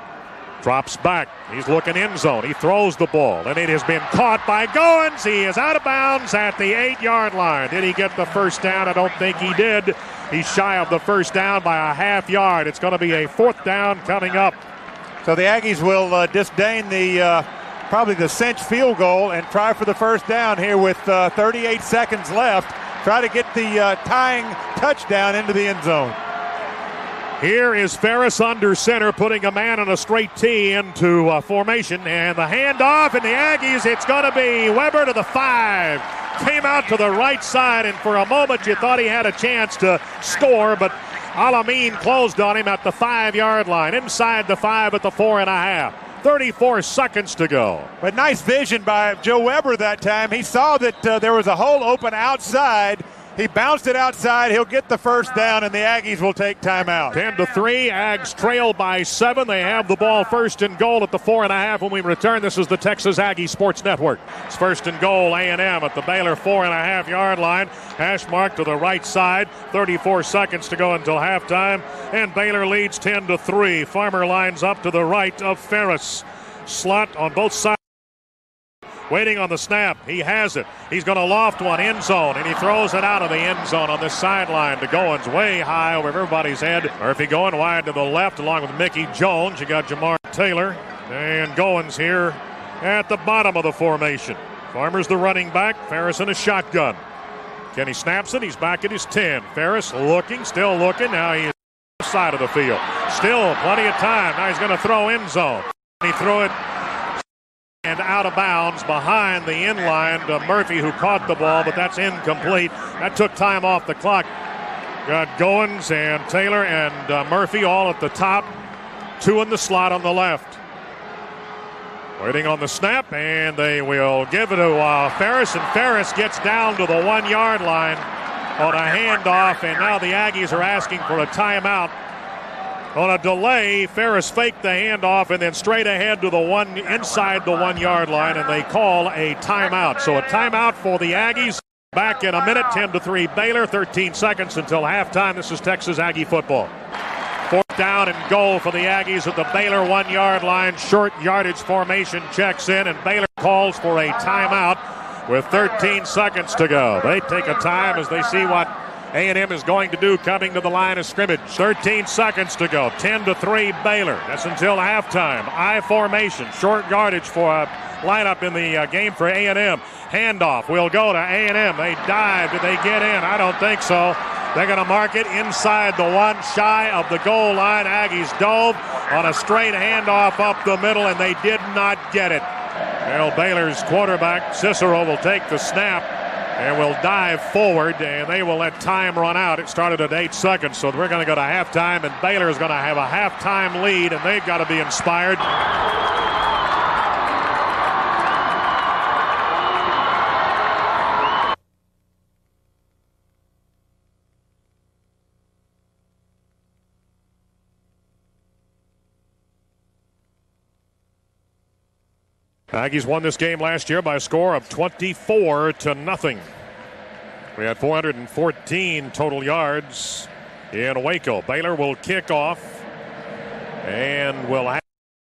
Drops back. He's looking end zone. He throws the ball, and it has been caught by Goins. He is out of bounds at the 8-yard line. Did he get the first down? I don't think he did. He's shy of the first down by a half yard. It's going to be a fourth down coming up. So the Aggies will disdain the probably the cinch field goal and try for the first down here with 38 seconds left. Try to get the tying touchdown into the end zone. Here is Ferris under center, putting a man on a straight tee into formation, and the handoff, and the Aggies, it's going to be Weber to the 5. Came out to the right side, and for a moment you thought he had a chance to score, but Alameen closed on him at the 5-yard line, inside the 5 at the 4.5. 34 seconds to go. But nice vision by Joe Weber that time. He saw that there was a hole open outside. He bounced it outside. He'll get the first down, and the Aggies will take timeout. 10-3. Aggs trail by 7. They have the ball first and goal at the 4.5 when we return. This is the Texas Aggie Sports Network. It's first and goal, A&M at the Baylor 4.5-yard line. Hash mark to the right side. 34 seconds to go until halftime, and Baylor leads 10-3. Farmer lines up to the right of Ferris. Slot on both sides. Waiting on the snap. He has it. He's going to loft one end zone, and he throws it out of the end zone on this sideline to Goins way high over everybody's head. Murphy going wide to the left along with Mickey Jones. You got Jamar Taylor and Goins here at the bottom of the formation. Farmer's the running back. Ferris in a shotgun. Kenny snaps it. He's back at his 10. Ferris looking, still looking. Now he is on the side of the field. Still plenty of time. Now he's going to throw end zone. He threw it and out of bounds behind the end line to Murphy, who caught the ball, but that's incomplete. That took time off the clock. Got Goins and Taylor and Murphy all at the top. 2 in the slot on the left. Waiting on the snap, and they will give it to Ferris, and Ferris gets down to the 1-yard line on a handoff, and now the Aggies are asking for a timeout. On a delay, Ferris faked the handoff and then straight ahead to inside the 1-yard line, and they call a timeout. So a timeout for the Aggies. Back in a minute, 10-3 Baylor, 13 seconds until halftime. This is Texas Aggie football. Fourth down and goal for the Aggies at the Baylor 1-yard line. Short yardage formation checks in, and Baylor calls for a timeout with 13 seconds to go. They take a time as they see what A&M is going to do coming to the line of scrimmage. 13 seconds to go. 10-3 Baylor. That's until halftime. I formation. Short yardage for a lineup in the game for A&M. Handoff will go to A&M. They dive. Did they get in? I don't think so. They're going to mark it inside the one, shy of the goal line. Aggies dove on a straight handoff up the middle, and they did not get it. Well, Baylor's quarterback, Cicero, will take the snap and will dive forward, and they will let time run out. It started at 8 seconds, so we're going to go to halftime, and Baylor is going to have a halftime lead, and they've got to be inspired. Aggies won this game last year by a score of 24-0. We had 414 total yards in Waco. Baylor will kick off and will have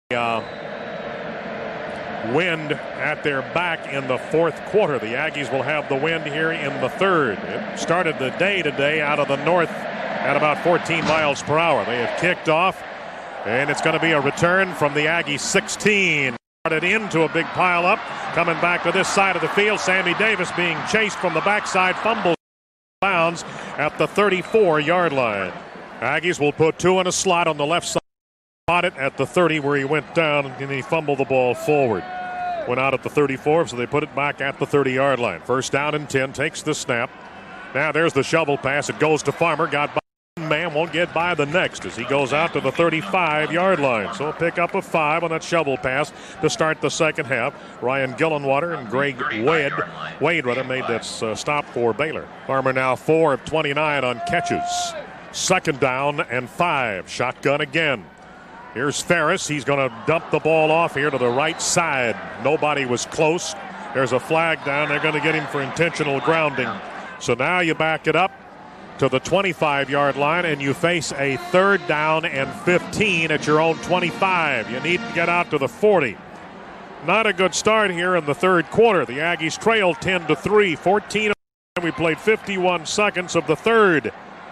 wind at their back in the fourth quarter. The Aggies will have the wind here in the third. It started the day today out of the north at about 14 miles per hour. They have kicked off, and it's going to be a return from the Aggie 16. Into a big pile up, coming back to this side of the field. Sammy Davis being chased from the backside, fumbles bounds at the 34-yard line. Aggies will put two in a slot on the left side. Caught it at the 30 where he went down, and he fumbled the ball forward. Went out at the 34, so they put it back at the 30-yard line. First down and 10, takes the snap. Now there's the shovel pass. It goes to Farmer. Got by man, won't get by the next as he goes out to the 35-yard line. So a pick up of 5 on that shovel pass to start the second half. Ryan Gillenwater and Greg Wade made that stop for Baylor. Farmer now 4 of 29 on catches. Second down and 5. Shotgun again. Here's Ferris. He's going to dump the ball off here to the right side. Nobody was close. There's a flag down. They're going to get him for intentional grounding. So now you back it up to the 25-yard line, and you face a third down and 15 at your own 25. You need to get out to the 40. Not a good start here in the third quarter. The Aggies trailed 10-3, 14. We played 51 seconds of the third.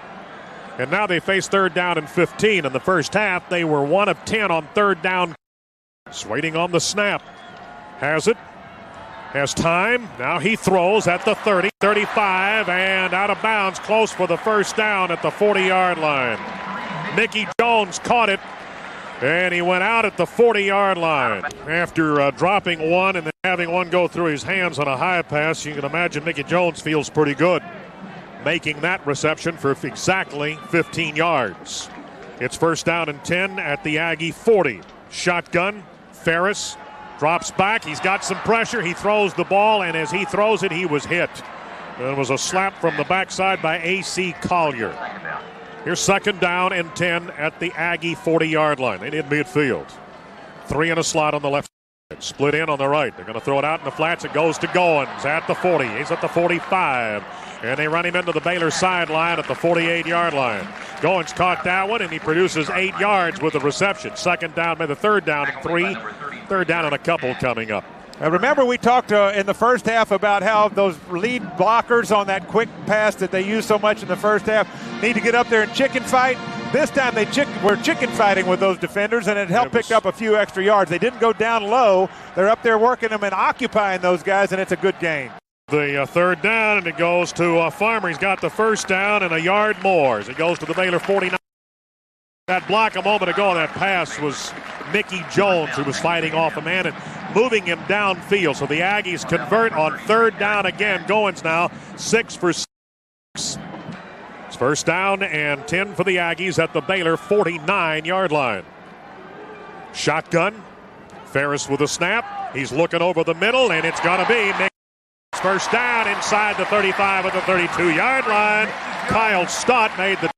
And now they face third down and 15. In the first half, they were 1 of 10 on third down. Just waiting on the snap. Has it. Has time. Now he throws at the 30, 35, and out of bounds, close for the first down at the 40-yard line. Mickey Jones caught it, and he went out at the 40-yard line. After dropping one and then having one go through his hands on a high pass, you can imagine Mickey Jones feels pretty good making that reception for exactly 15 yards. It's first down and 10 at the Aggie 40. Shotgun, Ferris. Drops back. He's got some pressure. He throws the ball, and as he throws it, he was hit. It was a slap from the backside by A.C. Collier. Here's second down and 10 at the Aggie 40-yard line. They need midfield. 3 in a slot on the left side. Split in on the right. They're going to throw it out in the flats. It goes to Goins at the 40. He's at the 45. And they run him into the Baylor sideline at the 48-yard line. Goins caught that one, and he produces 8 yards with the reception. Second down, maybe the third down and 3. Third down and a couple coming up. Remember we talked in the first half about how those lead blockers on that quick pass that they use so much in the first half need to get up there and chicken fight. This time they were chicken fighting with those defenders, and it helped pick up a few extra yards. They didn't go down low. They're up there working them and occupying those guys, and it's a good gain. The third down, and it goes to Farmer. He's got the first down and a yard more as it goes to the Baylor 49. That block a moment ago, that pass was Mickey Jones, who was fighting off a man and moving him downfield. So the Aggies convert on third down again. Goins now 6 for 6. It's first down and 10 for the Aggies at the Baylor 49-yard line. Shotgun. Ferris with a snap. He's looking over the middle, and it's going to be Mickey. First down inside the 35 at the 32-yard line. Kyle Stott made the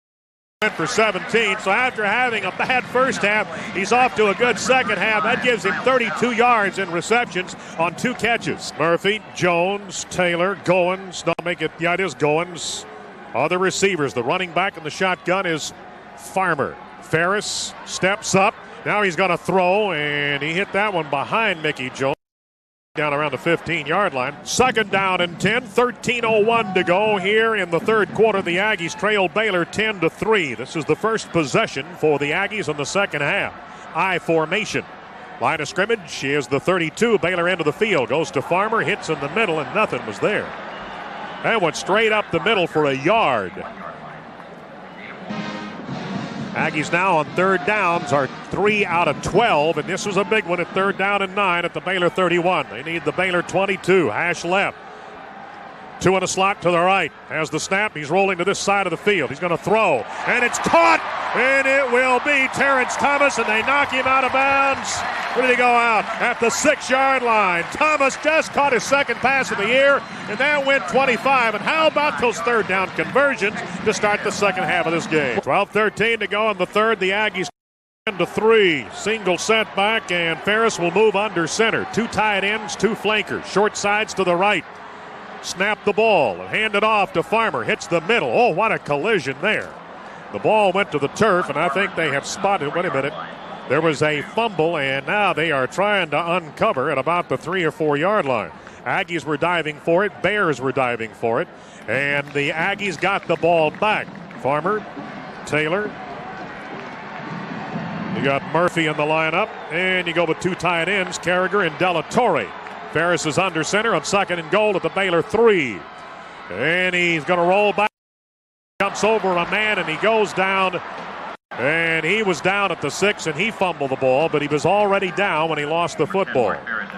for 17. So after having a bad first half, he's off to a good second half. That gives him 32 yards in receptions on 2 catches. Murphy, Jones, Taylor, Goins. Don't make it. Yeah, it is Goins. Other receivers. The running back in the shotgun is Farmer. Ferris steps up. Now he's going to throw, and he hit that one behind Mickey Jones. down around the 15-yard line. Second down and 10, 13:01 to go here in the third quarter. The Aggies trail Baylor 10-3. This is the first possession for the Aggies in the second half. I formation. Line of scrimmage is the 32. Baylor into the field. Goes to Farmer, hits in the middle, and nothing was there. That went straight up the middle for a yard. Aggies now on third downs are 3 out of 12, and this was a big one at third down and 9 at the Baylor 31. They need the Baylor 22. Hash left. 2 in a slot to the right. Has the snap. He's rolling to this side of the field. He's going to throw, and it's caught, and it will be Terrence Thomas, and they knock him out of bounds. Where did he go out? At the 6-yard line. Thomas just caught his second pass of the year, and that went 25. And how about those third down conversions to start the second half of this game? 12-13 to go in the third. The Aggies 10-3. Single setback, and Ferris will move under center. 2 tight ends, 2 flankers. Short sides to the right. Snap the ball and hand it off to Farmer. Hits the middle. Oh, what a collision there. The ball went to the turf, and I think they have spotted. Wait a minute. There was a fumble, and now they are trying to uncover at about the 3 or 4 yard line. Aggies were diving for it. Bears were diving for it. And the Aggies got the ball back. Farmer, Taylor. You got Murphy in the lineup, and you go with 2 tight ends, Carragher and Della Torre. Ferris is under center on second and goal at the Baylor 3. And he's going to roll back. Jumps over a man, and he goes down. And he was down at the 6, and he fumbled the ball, but he was already down when he lost the football.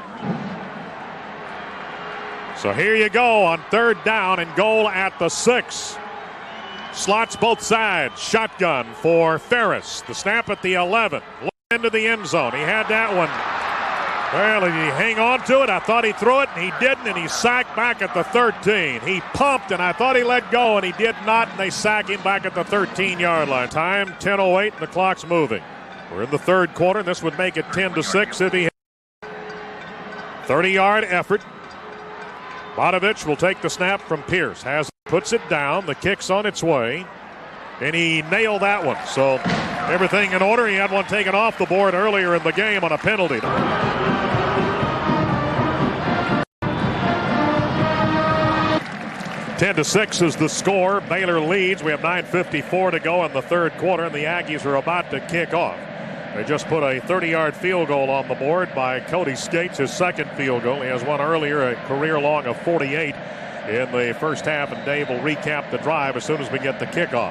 So here you go on third down and goal at the 6. Slots both sides. Shotgun for Ferris. The snap at the 11. Into the end zone. He had that one. Well, did he hang on to it? I thought he threw it, and he didn't, and he sacked back at the 13. He pumped, and I thought he let go, and he did not, and they sack him back at the 13-yard line. Time, 10:08, and the clock's moving. We're in the third quarter, and this would make it 10-6 if he hit. 30-yard effort. Bodovich will take the snap from Pierce. Puts it down. The kick's on its way, and he nailed that one. So everything in order. He had one taken off the board earlier in the game on a penalty. 10-6 is the score. Baylor leads. We have 9:54 to go in the third quarter, and the Aggies are about to kick off. They just put a 30-yard field goal on the board by Cody Skates, his second field goal. He has one earlier, a career long of 48 in the first half, and Dave will recap the drive as soon as we get the kickoff.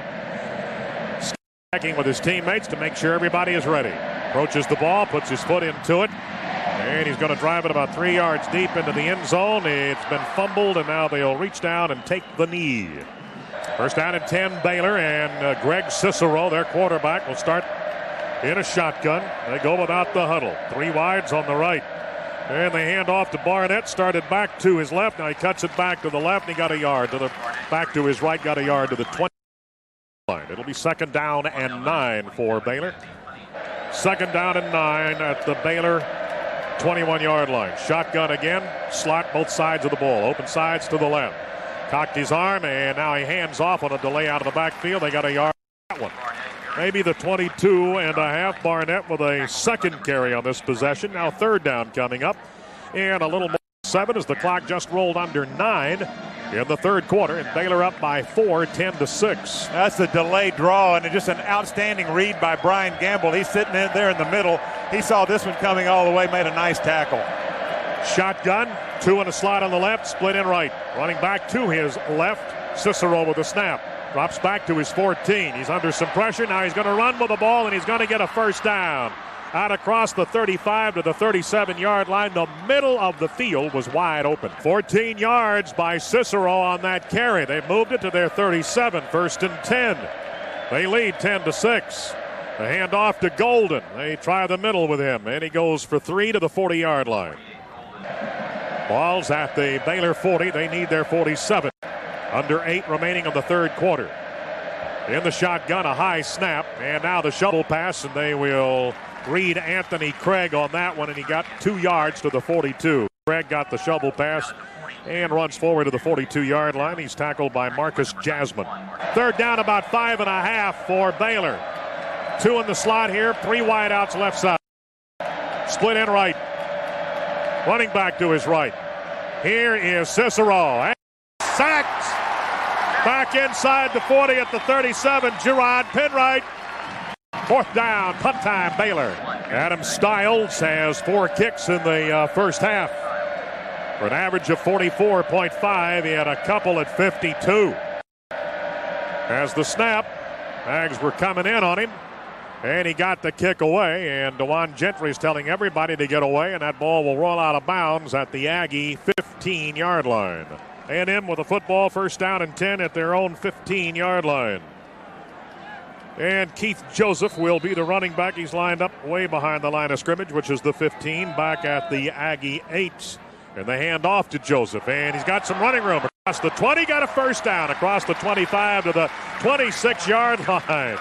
Checking with his teammates to make sure everybody is ready. Approaches the ball, puts his foot into it, and he's going to drive it about 3 yards deep into the end zone. It's been fumbled, and now they'll reach down and take the knee. First down and 10, Baylor, and Greg Cicero, their quarterback, will start in a shotgun. They go without the huddle. 3 wides on the right. And they hand off to Barnett, started back to his left. Now he cuts it back to the left, and he got a yard to the back to his right, got a yard to the 20 line. It'll be second down and 9 for Baylor. Second down and 9 at the Baylor 21-yard line. Shotgun again, slot both sides of the ball, open sides to the left. Cocked his arm, and now he hands off on a delay out of the backfield. They got a yard on that one. Maybe the 22.5. Barnett with a second carry on this possession. Now third down coming up. And a little more 7 as the clock just rolled under 9 in the third quarter. And Baylor up by 4, 10-6. That's the delayed draw, and just an outstanding read by Brian Gamble. He's sitting in there in the middle. He saw this one coming all the way, made a nice tackle. Shotgun, 2 in a slot on the left, split in right. Running back to his left, Cicero with a snap. Drops back to his 14. He's under some pressure. Now he's going to run with the ball, and he's going to get a first down. Out across the 35 to the 37-yard line. The middle of the field was wide open. 14 yards by Cicero on that carry. They moved it to their 37. First and 10. They lead 10-6. The handoff to Golden. They try the middle with him, and he goes for 3 to the 40-yard line. Ball's at the Baylor 40. They need their 47. Under 8 remaining in the third quarter. In the shotgun, a high snap, and now the shovel pass, and they will read Anthony Craig on that one, and he got 2 yards to the 42. Craig got the shovel pass and runs forward to the 42-yard line. He's tackled by Marcus Jasmine. Third down, about 5.5 for Baylor. 2 in the slot here, 3 wideouts left side. Split in right. Running back to his right. Here is Cicero. And sacked. Back inside the 40 at the 37. Gerard Penright. Fourth down. Punt time, Baylor. Adam Stiles has 4 kicks in the first half. For an average of 44.5. He had a couple at 52. As the snap, Ags were coming in on him. And he got the kick away, and DeJuan Gentry is telling everybody to get away, and that ball will roll out of bounds at the Aggie 15-yard line. A&M with a football, first down and 10 at their own 15-yard line. And Keith Joseph will be the running back. He's lined up way behind the line of scrimmage, which is the 15, back at the Aggie 8. And they hand off to Joseph, and he's got some running room. Across the 20, got a first down. Across the 25 to the 26-yard line.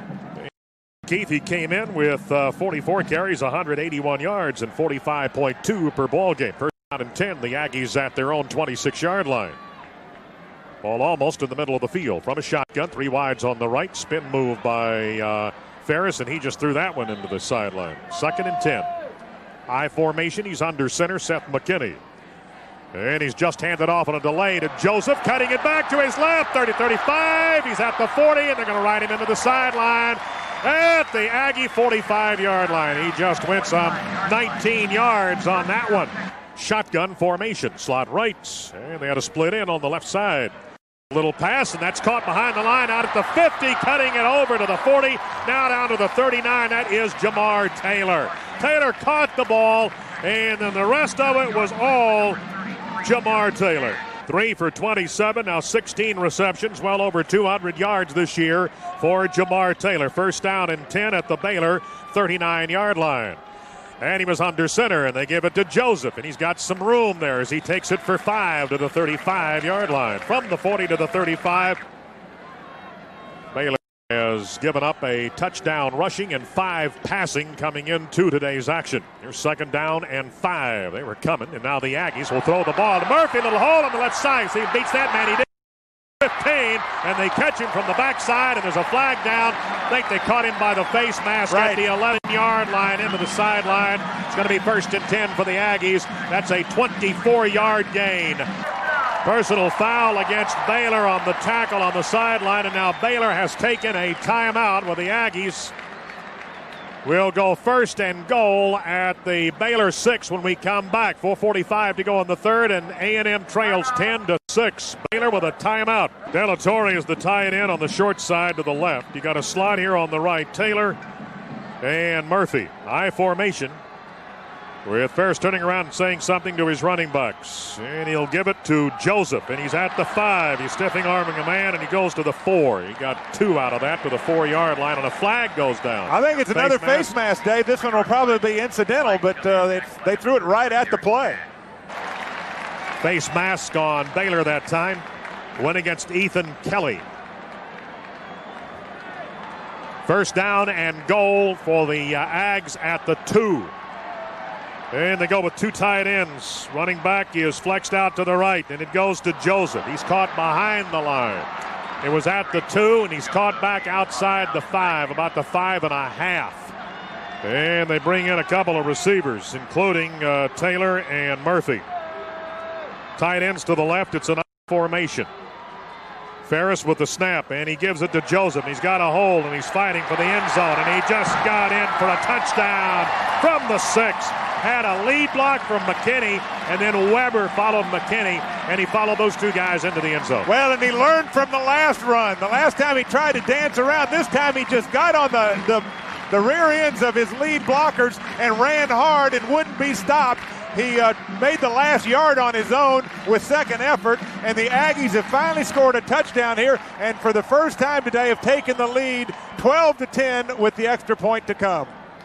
Keith, he came in with 44 carries, 181 yards, and 45.2 per ball game. First down and 10, the Aggies at their own 26-yard line. Ball almost in the middle of the field. From a shotgun, 3 wides on the right. Spin move by Ferris, and he just threw that one into the sideline. 2nd and 10. I formation, he's under center, Seth McKinney. And he's just handed off on a delay to Joseph, cutting it back to his left, 30-35. He's at the 40, and they're going to ride him into the sideline at the Aggie 45-yard line. He just went some 19 yards on that one. Shotgun formation, slot right, and they had a split in on the left side. Little pass, and that's caught behind the line out at the 50, cutting it over to the 40, now down to the 39. That is Jamar Taylor. Taylor caught the ball, and then the rest of it was all Jamar Taylor. 3 for 27, now 16 receptions, well over 200 yards this year for Jamar Taylor. First down and 10 at the Baylor 39-yard line. And he was under center, and they give it to Joseph, and he's got some room there as he takes it for 5 to the 35-yard line. From the 40 to the 35, Baylor has given up a touchdown rushing and 5 passing coming into today's action. Here's 2nd down and 5. They were coming, and now the Aggies will throw the ball to Murphy. Little hole on the left side. See, he beats that man. He did. 15, and they catch him from the backside, and there's a flag down. I think they caught him by the face mask at the 11-yard line into the sideline. It's going to be 1st and 10 for the Aggies. That's a 24-yard gain. Personal foul against Baylor on the tackle on the sideline, and now Baylor has taken a timeout with the Aggies. We'll go 1st and goal at the Baylor 6 when we come back. 4:45 to go in the third, and A&M trails 10-6. Baylor with a timeout. Delatorre is the tight end on the short side to the left. You got a slot here on the right. Taylor and Murphy. I formation. With Ferris turning around and saying something to his running backs. And he'll give it to Joseph. And he's at the 5. He's stiffing arming a man, and he goes to the 4. He got 2 out of that to the 4-yard line, and a flag goes down. I think it's another face mask, Dave. This one will probably be incidental, but they threw it right at the play. Face mask on Baylor that time. Went against Ethan Kelly. First down and goal for the Ags at the 2. And they go with 2 tight ends. Running back is flexed out to the right, and it goes to Joseph. He's caught behind the line. It was at the 2, and he's caught back outside the 5, about the 5.5. And they bring in a couple of receivers, including Taylor and Murphy. Tight ends to the left. It's an I formation. Ferris with the snap, and he gives it to Joseph. He's got a hold, and he's fighting for the end zone, and he just got in for a touchdown from the 6. Had a lead block from McKinney, and then Weber followed McKinney, and he followed those 2 guys into the end zone. Well, and he learned from the last run. The last time he tried to dance around, this time he just got on the rear ends of his lead blockers and ran hard and wouldn't be stopped. He made the last yard on his own with second effort, and the Aggies have finally scored a touchdown here, and for the first time today have taken the lead 12-10 with the extra point to come.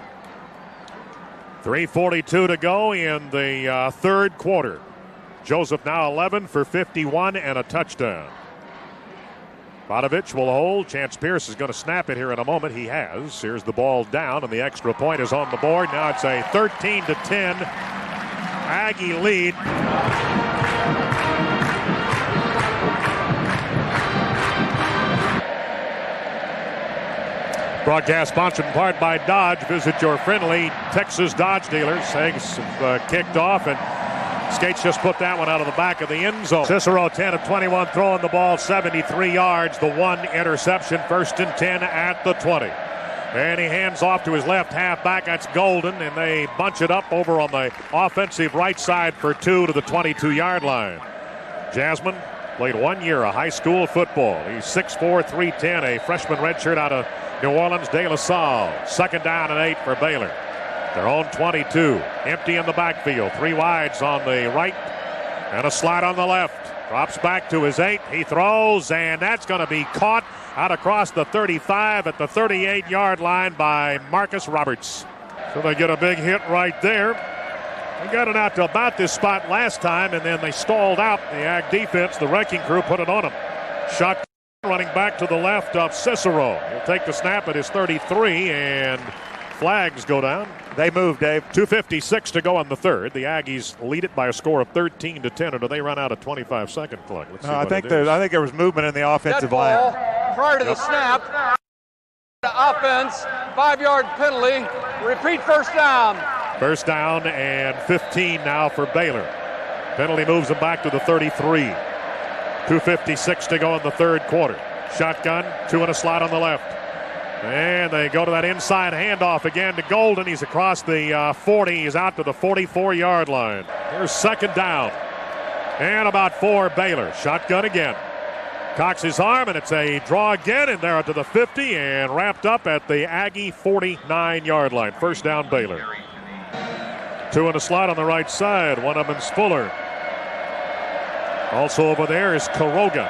3:42 to go in the third quarter. Joseph now 11 for 51 and a touchdown. Vodovich will hold. Chance Pierce is going to snap it here in a moment. He has. Here's the ball down, and the extra point is on the board. Now it's a 13-10 Aggie lead. Broadcast sponsored in part by Dodge. Visit your friendly Texas Dodge dealers. Eggs kicked off, and Skates just put that one out of the back of the end zone. Cicero 10 of 21 throwing the ball 73 yards. The one interception. 1st and 10 at the 20. And he hands off to his left halfback. That's Golden, and they bunch it up over on the offensive right side for 2 to the 22-yard line. Jasmine played 1 year of high school football. He's 6'4", 310, a freshman redshirt out of New Orleans, De La Salle. 2nd down and 8 for Baylor. Their own 22. Empty in the backfield. 3 wides on the right and a slide on the left. Drops back to his 8. He throws, and that's going to be caught out across the 35 at the 38-yard line by Marcus Roberts. So they get a big hit right there. They got it out to about this spot last time, and then they stalled out. The Ag defense, the wrecking crew, put it on him. Shot running back to the left of Cicero. He'll take the snap at his 33, and flags go down. They move, Dave. 2:56 to go in the third. The Aggies lead it by a score of 13-10, or do they run out a 25-second clock? Let's see I think there was movement in the offensive line. Prior to the snap, offense, 5-yard penalty. Repeat first down. 1st down and 15 now for Baylor. Penalty moves them back to the 33. 2:56 to go in the third quarter. Shotgun, 2 and a slot on the left. And they go to that inside handoff again to Golden. He's across the 40. He's out to the 44-yard line. Here's 2nd down. And about 4 Baylor. Shotgun again. Cocks his arm, and it's a draw again, and they're to the 50 and wrapped up at the Aggie 49-yard line. 1st down Baylor. 2 in a slot on the right side. One of them's Fuller. Also over there is Karoga.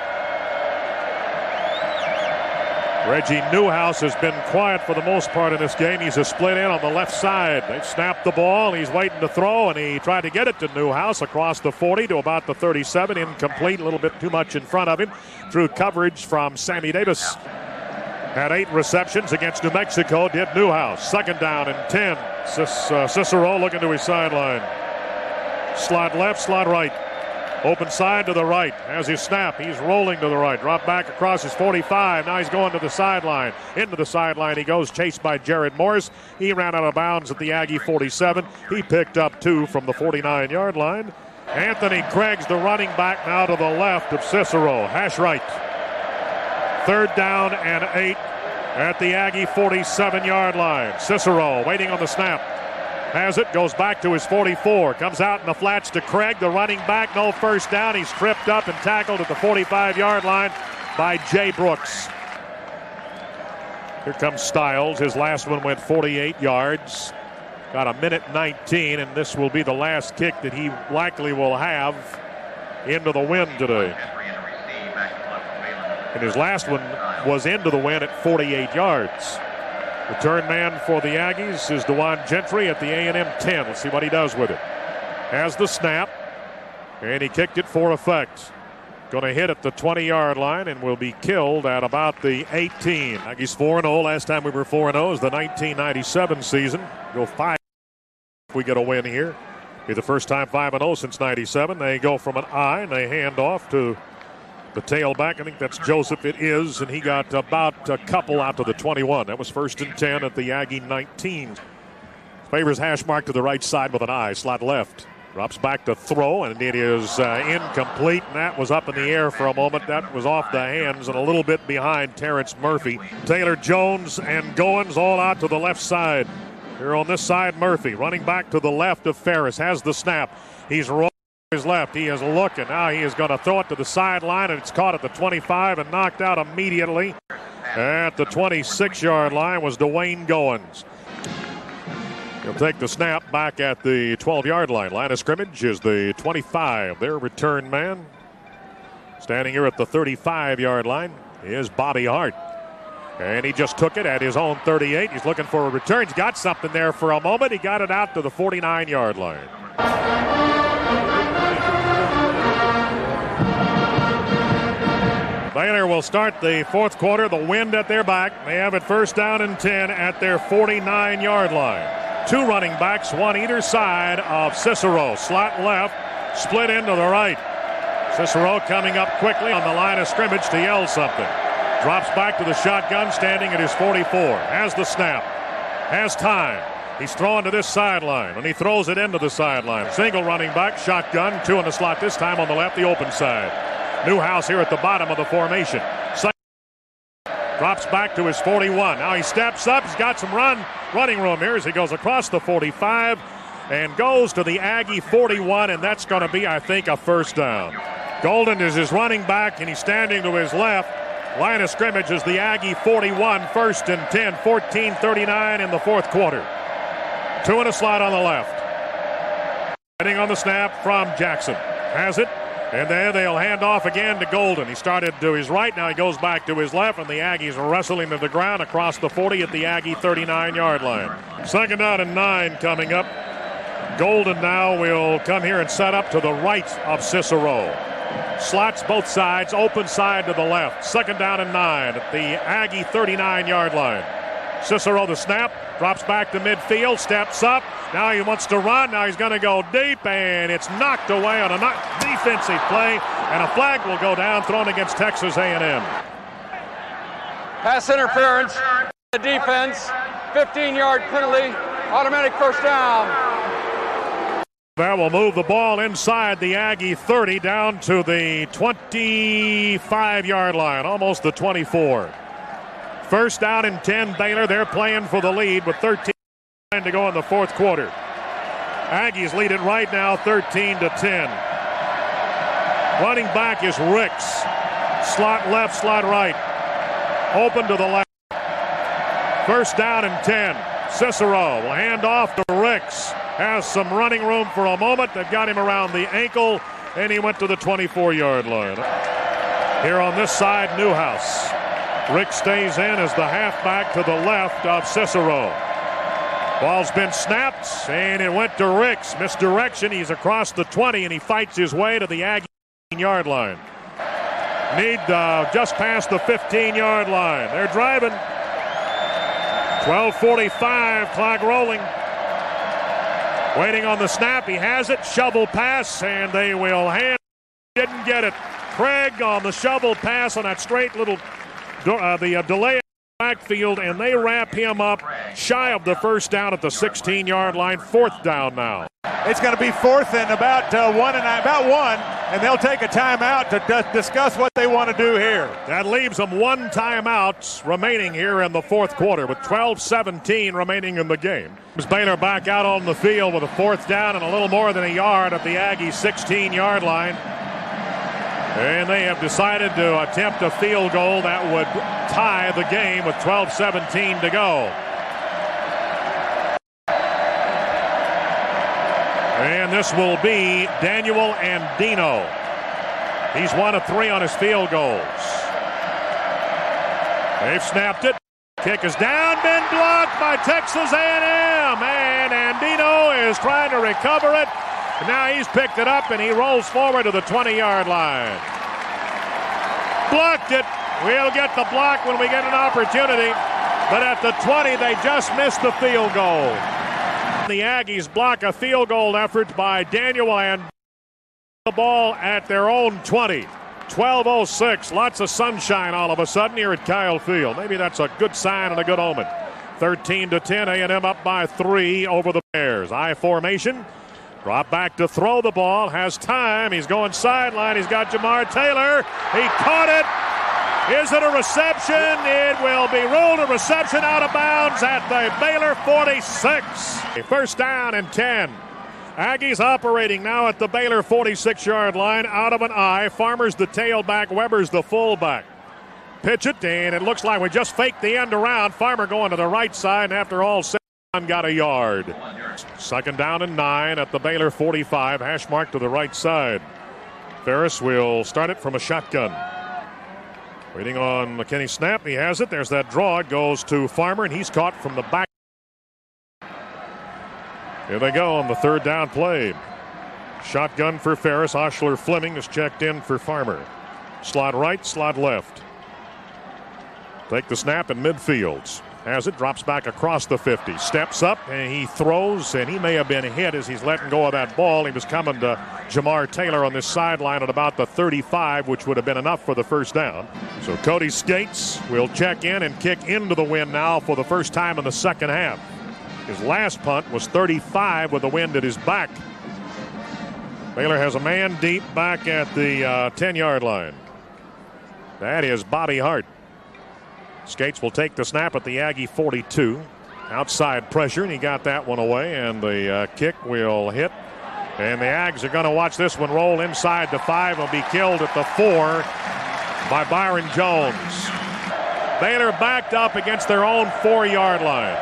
Reggie Newhouse has been quiet for the most part in this game. He's a split in on the left side. They've snapped the ball. He's waiting to throw, and he tried to get it to Newhouse across the 40 to about the 37. Incomplete, a little bit too much in front of him. Through coverage from Sammy Davis. Had 8 receptions against New Mexico, did Newhouse. 2nd down and 10. Cicero looking to his sideline. Slot left, slot right. Open side to the right. As his snap, he's rolling to the right. Drop back across his 45. Now he's going to the sideline. Into the sideline he goes, chased by Jared Morris. He ran out of bounds at the Aggie 47. He picked up 2 from the 49-yard line. Anthony Craig's the running back now to the left of Cicero. Hash right. 3rd down and 8 at the Aggie 47-yard line. Cicero waiting on the snap. Has it, goes back to his 44. Comes out in the flats to Craig, the running back. No 1st down. He's tripped up and tackled at the 45-yard line by Jay Brooks. Here comes Stiles. His last one went 48 yards. Got a minute 19, and this will be the last kick that he likely will have into the wind today. And his last one was into the wind at 48 yards. Return man for the Aggies is DeJuan Gentry at the A&M 10. Let's see what he does with it. Has the snap, and he kicked it for effect. Going to hit at the 20-yard line and will be killed at about the 18. Aggies 4-0. Last time we were 4-0 is the 1997 season. Go 5 if we get a win here. Be the first time 5-0 since 97. They go from an I, and they hand off to the tailback. I think that's Joseph. It is, and he got about a couple out to the 21. That was 1st and 10 at the Aggie 19. Favors hash mark to the right side with an eye. Slot left. Drops back to throw, and it is incomplete. And that was up in the air for a moment. That was off the hands and a little bit behind Terrence Murphy. Taylor Jones and Goins all out to the left side. Here on this side, Murphy running back to the left of Ferris. Has the snap. He's rolling. His left. He is looking. Now he is going to throw it to the sideline, and it's caught at the 25 and knocked out immediately. At the 26-yard line was Dwayne Goins. He'll take the snap back at the 12-yard line. Line of scrimmage is the 25. Their return man. Standing here at the 35-yard line is Bobby Hart. And he just took it at his own 38. He's looking for a return. He's got something there for a moment. He got it out to the 49-yard line. Baylor will start the 4th quarter. The wind at their back. They have it 1st down and 10 at their 49-yard line. 2 running backs, one either side of Cicero. Slot left, split into the right. Cicero coming up quickly on the line of scrimmage to yell something. Drops back to the shotgun, standing at his 44. Has the snap. Has time. He's throwing to this sideline, and he throws it into the sideline. Single running back, shotgun, 2 in the slot this time on the left, the open side. Newhouse here at the bottom of the formation. Drops back to his 41. Now he steps up. He's got some running room here as he goes across the 45 and goes to the Aggie 41, and that's going to be, I think, a first down. Golden is his running back, and he's standing to his left. Line of scrimmage is the Aggie 41, 1st and 10, 14:39 in the fourth quarter. 2 in a slot on the left. Heading on the snap from Jackson. Has it. And there they'll hand off again to Golden. He started to his right. Now he goes back to his left, and the Aggies wrestle him to the ground across the 40 at the Aggie 39-yard line. 2nd down and 9 coming up. Golden now will come here and set up to the right of Cicero. Slots both sides, open side to the left. 2nd down and 9 at the Aggie 39-yard line. Cicero the snap, drops back to midfield, steps up. Now he wants to run. Now he's going to go deep, and it's knocked away on a defensive play, and a flag will go down, thrown against Texas A&M. Pass interference. The defense. 15-yard penalty. Automatic first down. That will move the ball inside the Aggie 30 down to the 25-yard line, almost the 24. 1st down and 10, Baylor. They're playing for the lead with 13 to go in the fourth quarter. Aggies lead it right now, 13-10. Running back is Ricks. Slot left, slot right. Open to the left. 1st down and 10. Cicero will hand off to Ricks. Has some running room for a moment. They've got him around the ankle, and he went to the 24-yard line. Here on this side, Newhouse. Rick stays in as the halfback to the left of Cicero. Ball's been snapped, and it went to Ricks. Misdirection. He's across the 20, and he fights his way to the Aggie 15-yard line. Just past the 15-yard line. They're driving. 12:45, clock rolling. Waiting on the snap. He has it. Shovel pass, and they will hand. Didn't get it. Craig on the shovel pass on that straight little delay backfield, and they wrap him up shy of the first down at the 16-yard line. 4th down now. It's going to be 4th and about one, and they'll take a timeout to discuss what they want to do here. That leaves them 1 timeout remaining here in the fourth quarter with 12:17 remaining in the game. Baylor back out on the field with a 4th down and a little more than a yard at the Aggies 16-yard line. And they have decided to attempt a field goal that would tie the game with 12:17 to go. And this will be Daniel Andino. He's 1 of 3 on his field goals. They've snapped it. Kick is down, been blocked by Texas A&M. And Andino is trying to recover it. Now he's picked it up, and he rolls forward to the 20-yard line. Blocked it. We'll get the block when we get an opportunity. But at the 20, they just missed the field goal. The Aggies block a field goal effort by Daniel and the ball at their own 20. 12:06. Lots of sunshine all of a sudden here at Kyle Field. Maybe that's a good sign and a good omen. 13-10. A&M up by 3 over the Bears. I formation. Drop back to throw the ball. Has time. He's going sideline. He's got Jamar Taylor. He caught it. Is it a reception? It will be ruled a reception out of bounds at the Baylor 46. 1st down and 10. Aggies operating now at the Baylor 46-yard line out of an I. Farmer's the tailback. Weber's the fullback. Pitch it, and it looks like we just faked the end around. Farmer going to the right side, and after all said, got a yard. 2nd down and 9 at the Baylor 45. Hash mark to the right side. Ferris will start it from a shotgun. Waiting on McKinney's snap. He has it. There's that draw. It goes to Farmer, and he's caught from the back. Here they go on the 3rd down play. Shotgun for Ferris. Oshler Fleming is checked in for Farmer. Slot right, slot left. Take the snap in midfield. has it, drops back across the 50, steps up, and he throws, and he may have been hit as he's letting go of that ball. He was coming to Jamar Taylor on this sideline at about the 35, which would have been enough for the first down. So Cody Skates will check in and kick into the wind now for the first time in the second half. His last punt was 35 with the wind at his back. Baylor has a man deep back at the 10-yard line. That is Bobby Hart. Skates will take the snap at the Aggie 42. Outside pressure, and he got that one away, and the kick will hit. And the Ags are going to watch this one roll inside the 5. Will be killed at the 4 by Byron Jones. Baylor backed up against their own 4-yard line.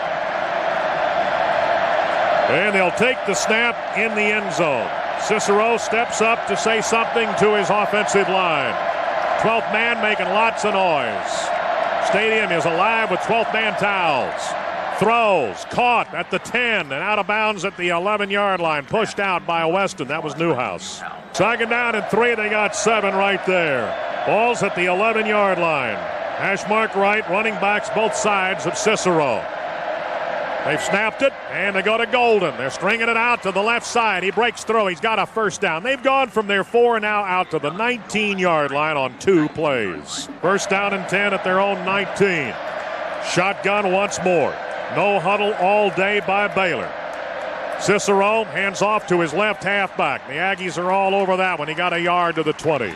And they'll take the snap in the end zone. Cicero steps up to say something to his offensive line. 12th man making lots of noise. Stadium is alive with 12th man towels. Throws, caught at the 10 and out of bounds at the 11-yard line. Pushed out by Weston. That was Newhouse. Second down and 3. They got 7 right there. Ball's at the 11-yard line. Hash mark right, running backs both sides of Cicero. They've snapped it, and they go to Golden. They're stringing it out to the left side. He breaks through. He's got a first down. They've gone from their 4 now out to the 19-yard line on 2 plays. First down and 10 at their own 19. Shotgun once more. No huddle all day by Baylor. Cicero hands off to his left halfback. The Aggies are all over that one. He got a yard to the 20.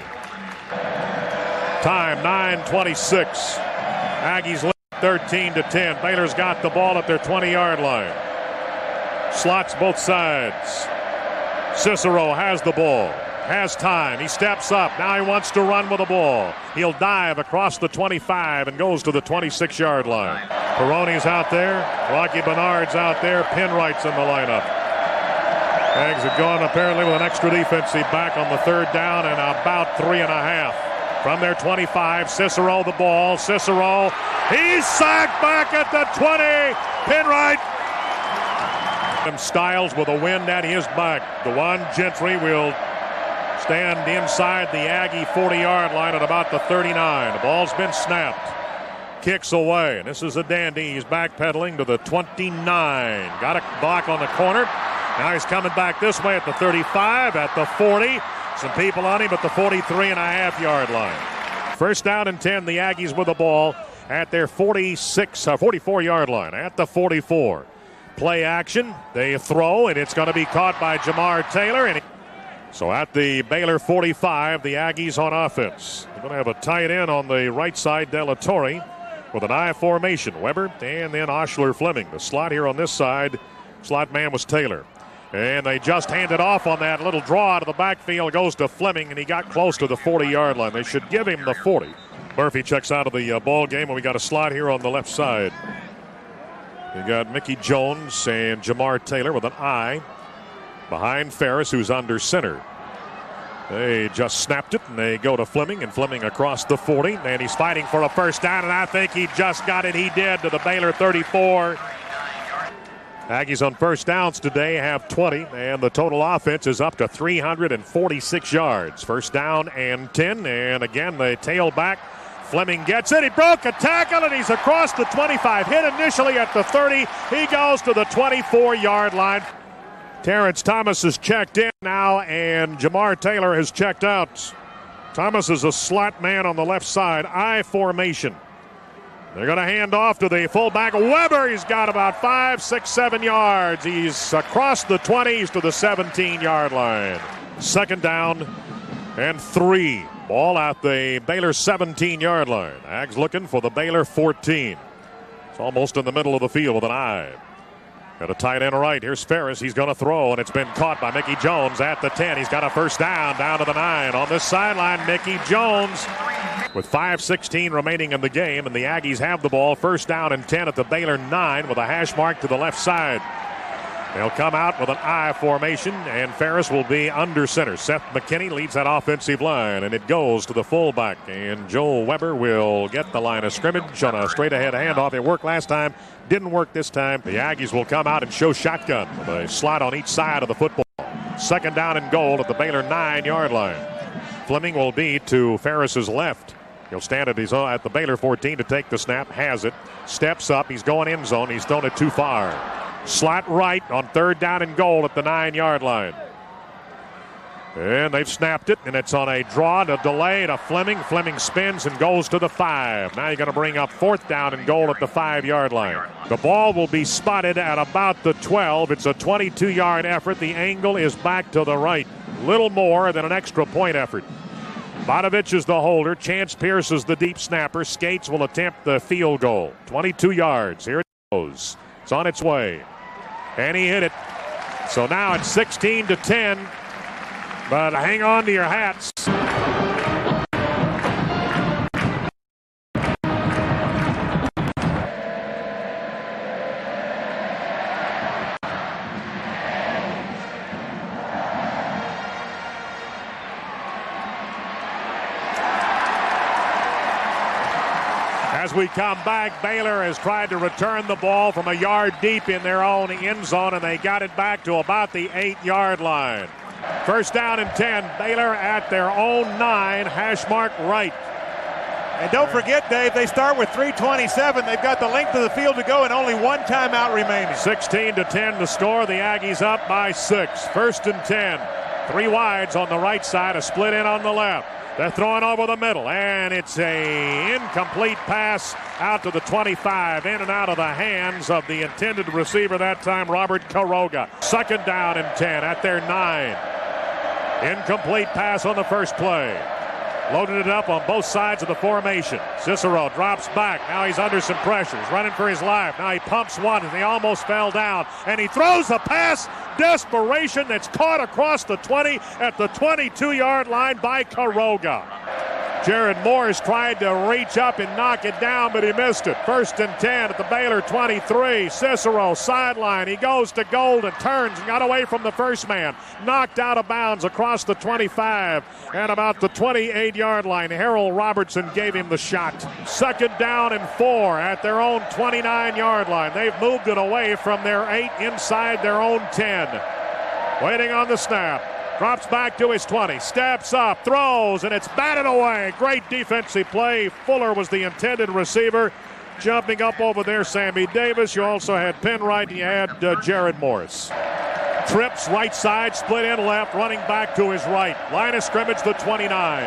Time 9:26. Aggies 13-10. Baylor's got the ball at their 20-yard line. Slots both sides. Cicero has the ball. Has time. He steps up. Now he wants to run with the ball. He'll dive across the 25 and goes to the 26-yard line. Peroni's out there. Rocky Bernard's out there. Penwright's in the lineup. Ags have gone apparently with an extra defensive back on the 3rd down and about 3.5. From their 25, Cicero the ball. Cicero, he's sacked back at the 20. Penwright. Styles with a wind at his back. DeJuan Gentry will stand inside the Aggie 40-yard line at about the 39. The ball's been snapped. Kicks away, and this is a dandy. He's backpedaling to the 29. Got a block on the corner. Now he's coming back this way at the 35, at the 40. Some people on him at the 43.5-yard line. First down and 10. The Aggies with the ball at their 44-yard line. At the 44. Play action. They throw, and it's going to be caught by Jamar Taylor. So at the Baylor 45, the Aggies on offense. They're going to have a tight end on the right side, Delatorre, with an I formation. Weber and then Oshler Fleming. The slot here on this side, slot man was Taylor. And they just handed off on that little draw out of the backfield. Goes to Fleming, and he got close to the 40-yard line. They should give him the 40. Murphy checks out of the ball game, and we got a slot here on the left side. You got Mickey Jones and Jamar Taylor with an I behind Ferris, who's under center. They just snapped it, and they go to Fleming, and Fleming across the 40, and he's fighting for a first down, and I think he just got it. He did, to the Baylor 34. Aggies on first downs today have 20, and the total offense is up to 346 yards. First down and 10, and again, the tailback. Fleming gets it. He broke a tackle, and he's across the 25. Hit initially at the 30. He goes to the 24-yard line. Terrence Thomas is checked in now, and Jamar Taylor has checked out. Thomas is a slot man on the left side. I formation. They're going to hand off to the fullback, Weber. He's got about 5, 6, 7 yards. He's across the 20s to the 17-yard line. Second down and 3. Ball at the Baylor 17-yard line. Ags looking for the Baylor 14. It's almost in the middle of the field with an eye. Got a tight end right. Here's Ferris. He's going to throw, and it's been caught by Mickey Jones at the 10. He's got a first down to the 9. On this sideline, Mickey Jones with 5:16 remaining in the game, and the Aggies have the ball. First down and 10 at the Baylor 9 with a hash mark to the left side. They'll come out with an I formation, and Ferris will be under center. Seth McKinney leads that offensive line, and it goes to the fullback. And Joel Weber will get the line of scrimmage on a straight-ahead handoff. It worked last time, didn't work this time. The Aggies will come out and show shotgun with a slot on each side of the football. Second down and goal at the Baylor 9-yard line. Fleming will be to Ferris's left. He'll stand at the Baylor 14 to take the snap. Has it. Steps up. He's going end zone. He's thrown it too far. Slot right on 3rd down and goal at the 9-yard line. And they've snapped it, and it's on a draw and a delay to Fleming. Fleming spins and goes to the 5. Now you're going to bring up 4th down and goal at the 5-yard line. The ball will be spotted at about the 12. It's a 22-yard effort. The angle is back to the right. Little more than an extra point effort. Bodovich is the holder. Chance Pierce is the deep snapper. Skates will attempt the field goal. 22 yards. Here it goes. It's on its way. And he hit it. So now it's 16-10. But hang on to your hats. As we come back, Baylor has tried to return the ball from a yard deep in their own end zone, and they got it back to about the 8-yard line. 1st down and 10. Baylor at their own 9. Hash mark right. And don't forget, Dave, they start with 3:27. They've got the length of the field to go and only 1 timeout remaining. 16-10 to score. The Aggies up by 6. 1st and 10. 3 wides on the right side. A split in on the left. They're throwing over the middle, and it's a incomplete pass out to the 25, in and out of the hands of the intended receiver that time, Robert Quiroga. 2nd down and 10 at their 9. Incomplete pass on the first play. Loaded it up on both sides of the formation. Cicero drops back. Now he's under some pressure. He's running for his life. Now he pumps one, and he almost fell down. And he throws a pass. Desperation that's caught across the 20 at the 22-yard line by Quiroga. Jared Morris tried to reach up and knock it down, but he missed it. 1st and 10 at the Baylor 23. Cicero sideline. He goes to Golden, turns and got away from the first man. Knocked out of bounds across the 25 and about the 28-yard line. Harold Robertson gave him the shot. 2nd down and 4 at their own 29-yard line. They've moved it away from their 8 inside their own 10. Waiting on the snap. Drops back to his 20, steps up, throws, and it's batted away. Great defensive play. Fuller was the intended receiver. Jumping up over there, Sammy Davis. You also had Penwright, and you had Jared Morris. Trips right side, split in left, running back to his right. Line of scrimmage, the 29.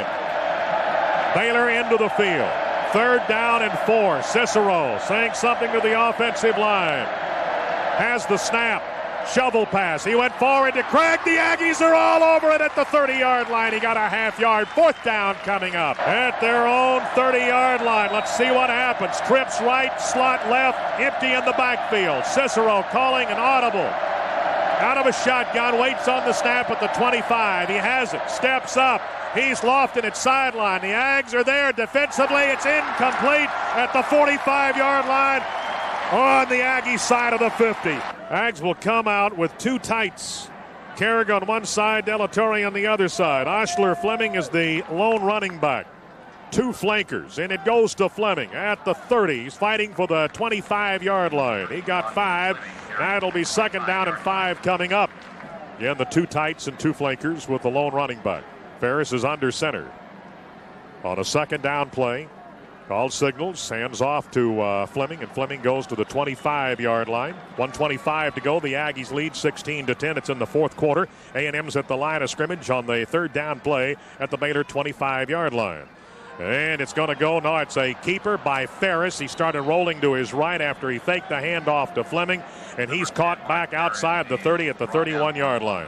Baylor into the field. 3rd down and 4. Cicero saying something to the offensive line. Has the snap. Shovel pass. He went forward to Craig. The Aggies are all over it at the 30-yard line. He got a half-yard. 4th down coming up at their own 30-yard line. Let's see what happens. Trips right, slot left, empty in the backfield. Cicero calling an audible. Out of a shotgun, waits on the snap at the 25. He has it. Steps up. He's lofting it sideline. The Ags are there defensively. It's incomplete at the 45-yard line on the Aggie side of the 50. Ags will come out with 2 tights. Carrick on one side, Delatorre on the other side. Oshler Fleming is the lone running back. 2 flankers, and it goes to Fleming at the 30. He's fighting for the 25-yard line. He got 5. Now it'll be 2nd down and 5 coming up. Again, the 2 tights and 2 flankers with the lone running back. Ferris is under center. On a 2nd down play. Call signals, hands off to Fleming, and Fleming goes to the 25-yard line. 1:25 to go. The Aggies lead 16-10. It's in the 4th quarter. A&M's at the line of scrimmage on the 3rd down play at the Baylor 25-yard line. And it's going to go. No, it's a keeper by Ferris. He started rolling to his right after he faked the handoff to Fleming, and he's caught back outside the 30 at the 31-yard line.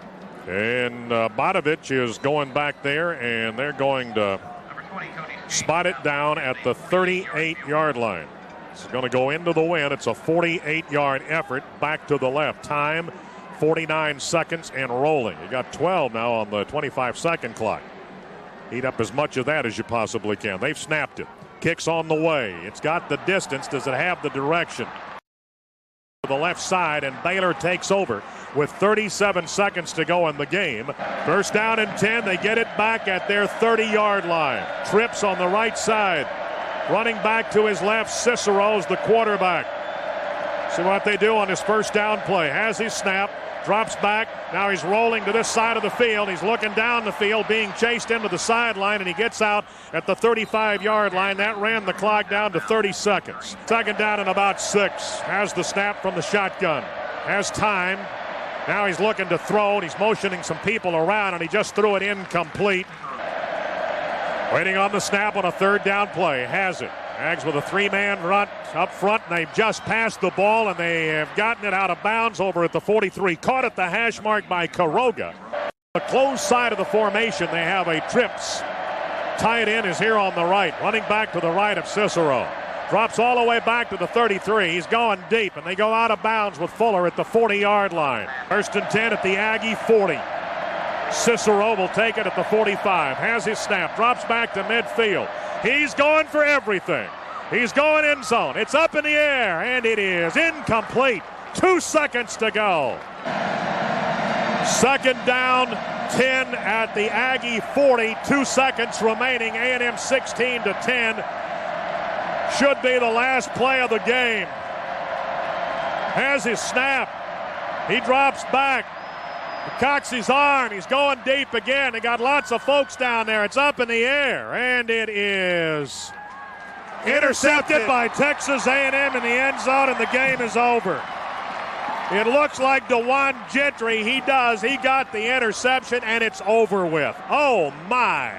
And Bodovich is going back there, and they're going to spot it down at the 38-yard line. It's going to go into the wind. It's a 48-yard effort back to the left. Time 49 seconds and rolling. You got 12 now on the 25-second clock. Eat up as much of that as you possibly can. They've snapped it. Kicks on the way. It's got the distance. Does it have the direction? To the left side, and Baylor takes over with 37 seconds to go in the game. 1st down and 10. They get it back at their 30-yard line. Trips on the right side. Running back to his left, Cicero's the quarterback. See what they do on his 1st down play. Has his snap. Drops back. Now he's rolling to this side of the field. He's looking down the field, being chased into the sideline, and he gets out at the 35-yard line. That ran the clock down to 30 seconds. Second down and about 6. Has the snap from the shotgun. Has time. Now he's looking to throw, and he's motioning some people around, and he just threw it incomplete. Waiting on the snap on a third down play. Has it. Ags with a 3-man run up front, and they've just passed the ball, and they have gotten it out of bounds over at the 43. Caught at the hash mark by Quiroga. The closed side of the formation, they have a trips. Tight end is here on the right, running back to the right of Cicero. Drops all the way back to the 33. He's going deep, and they go out of bounds with Fuller at the 40-yard line. First and 10 at the Aggie 40. Cicero will take it at the 45. Has his snap. Drops back to midfield. He's going for everything. He's going end zone. It's up in the air, and it is incomplete. 2 seconds to go. Second down, 10 at the Aggie 40. 2 seconds remaining. A&M 16 to 10. Should be the last play of the game. Has his snap. He drops back. He cocks his arm. He's going deep again. They got lots of folks down there. It's up in the air, and it is intercepted by Texas A&M in the end zone, and the game is over. It looks like DeJuan Gentry. He does. He got the interception, and it's over with. Oh, my.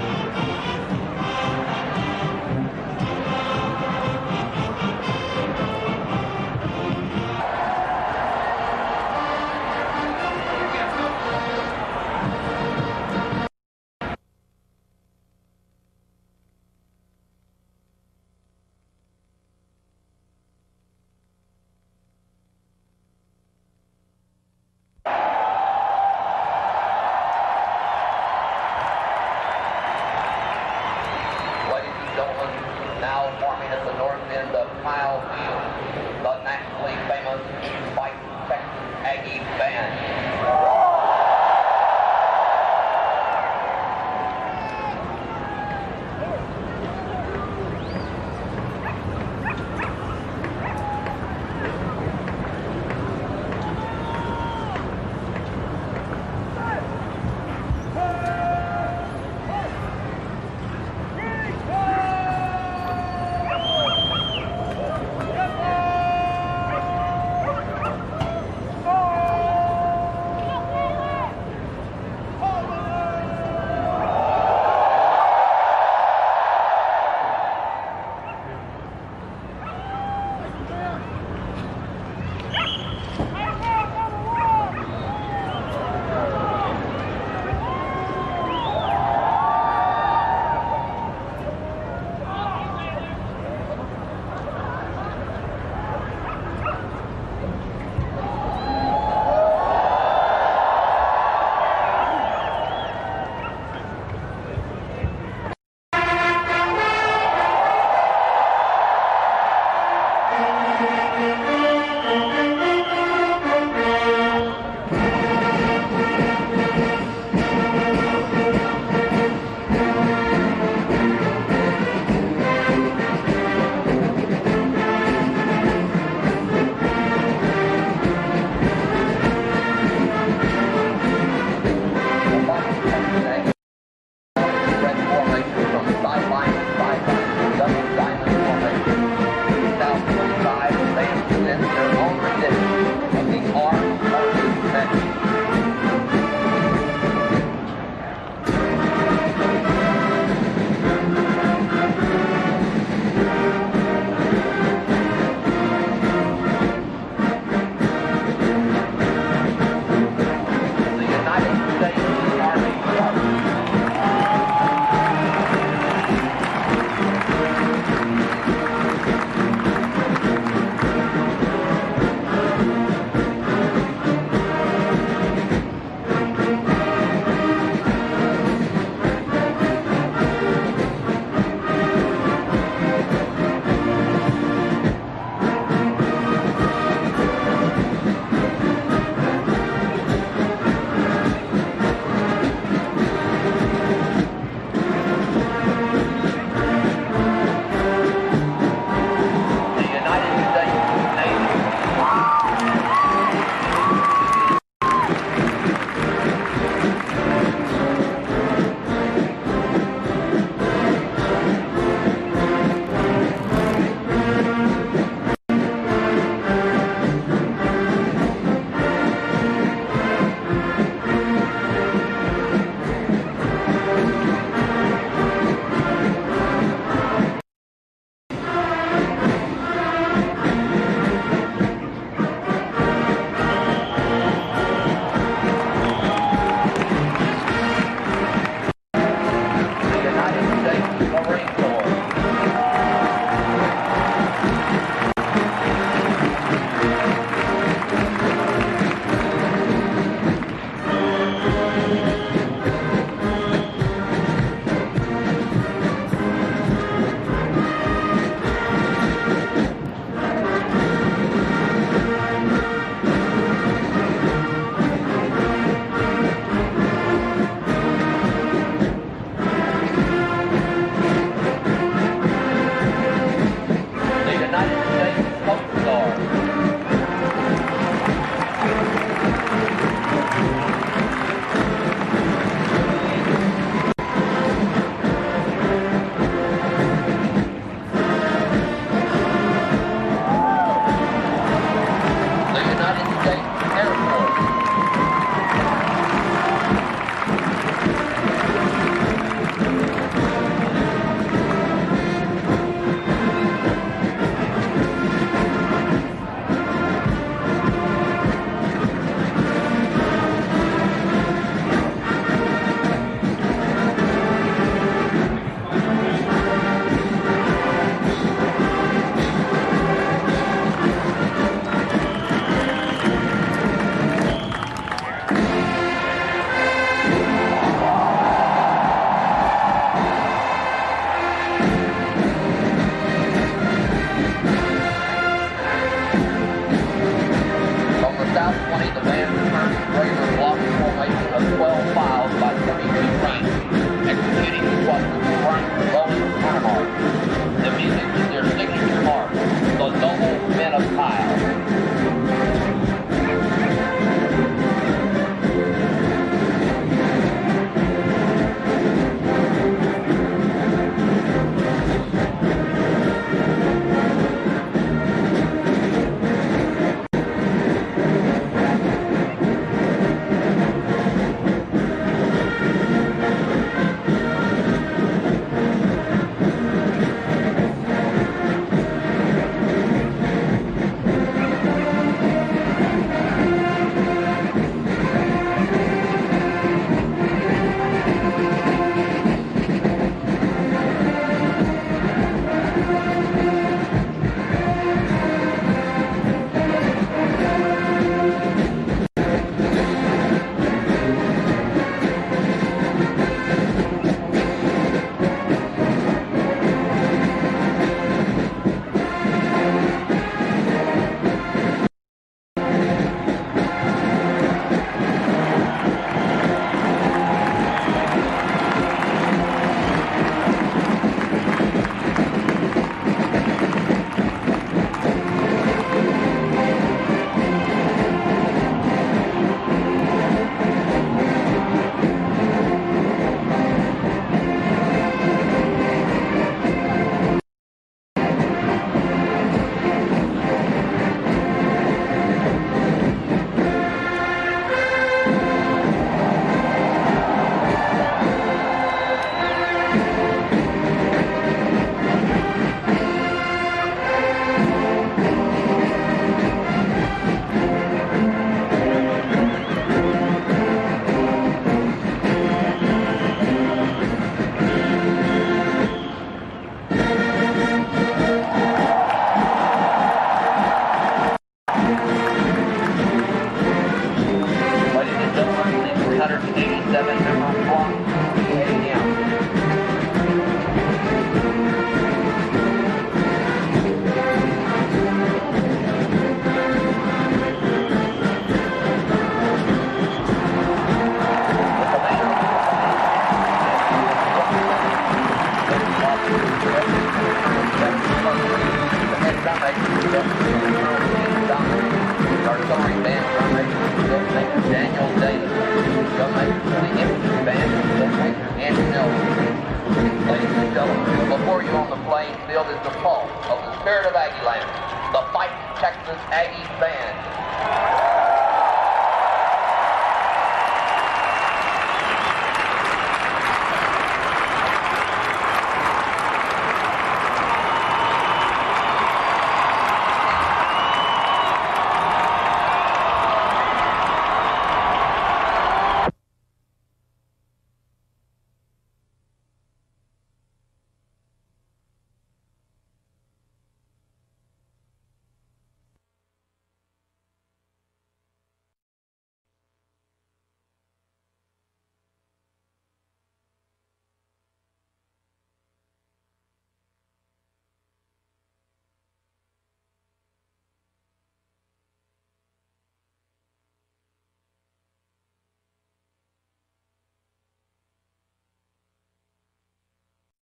Artillery band, drum major Daniel Davis. Drum major for the infantry band, drum major Andy Nelson. Ladies and gentlemen, before you on the playing field is the pulse of the spirit of Aggieland, the Fighting Texas Aggie Band.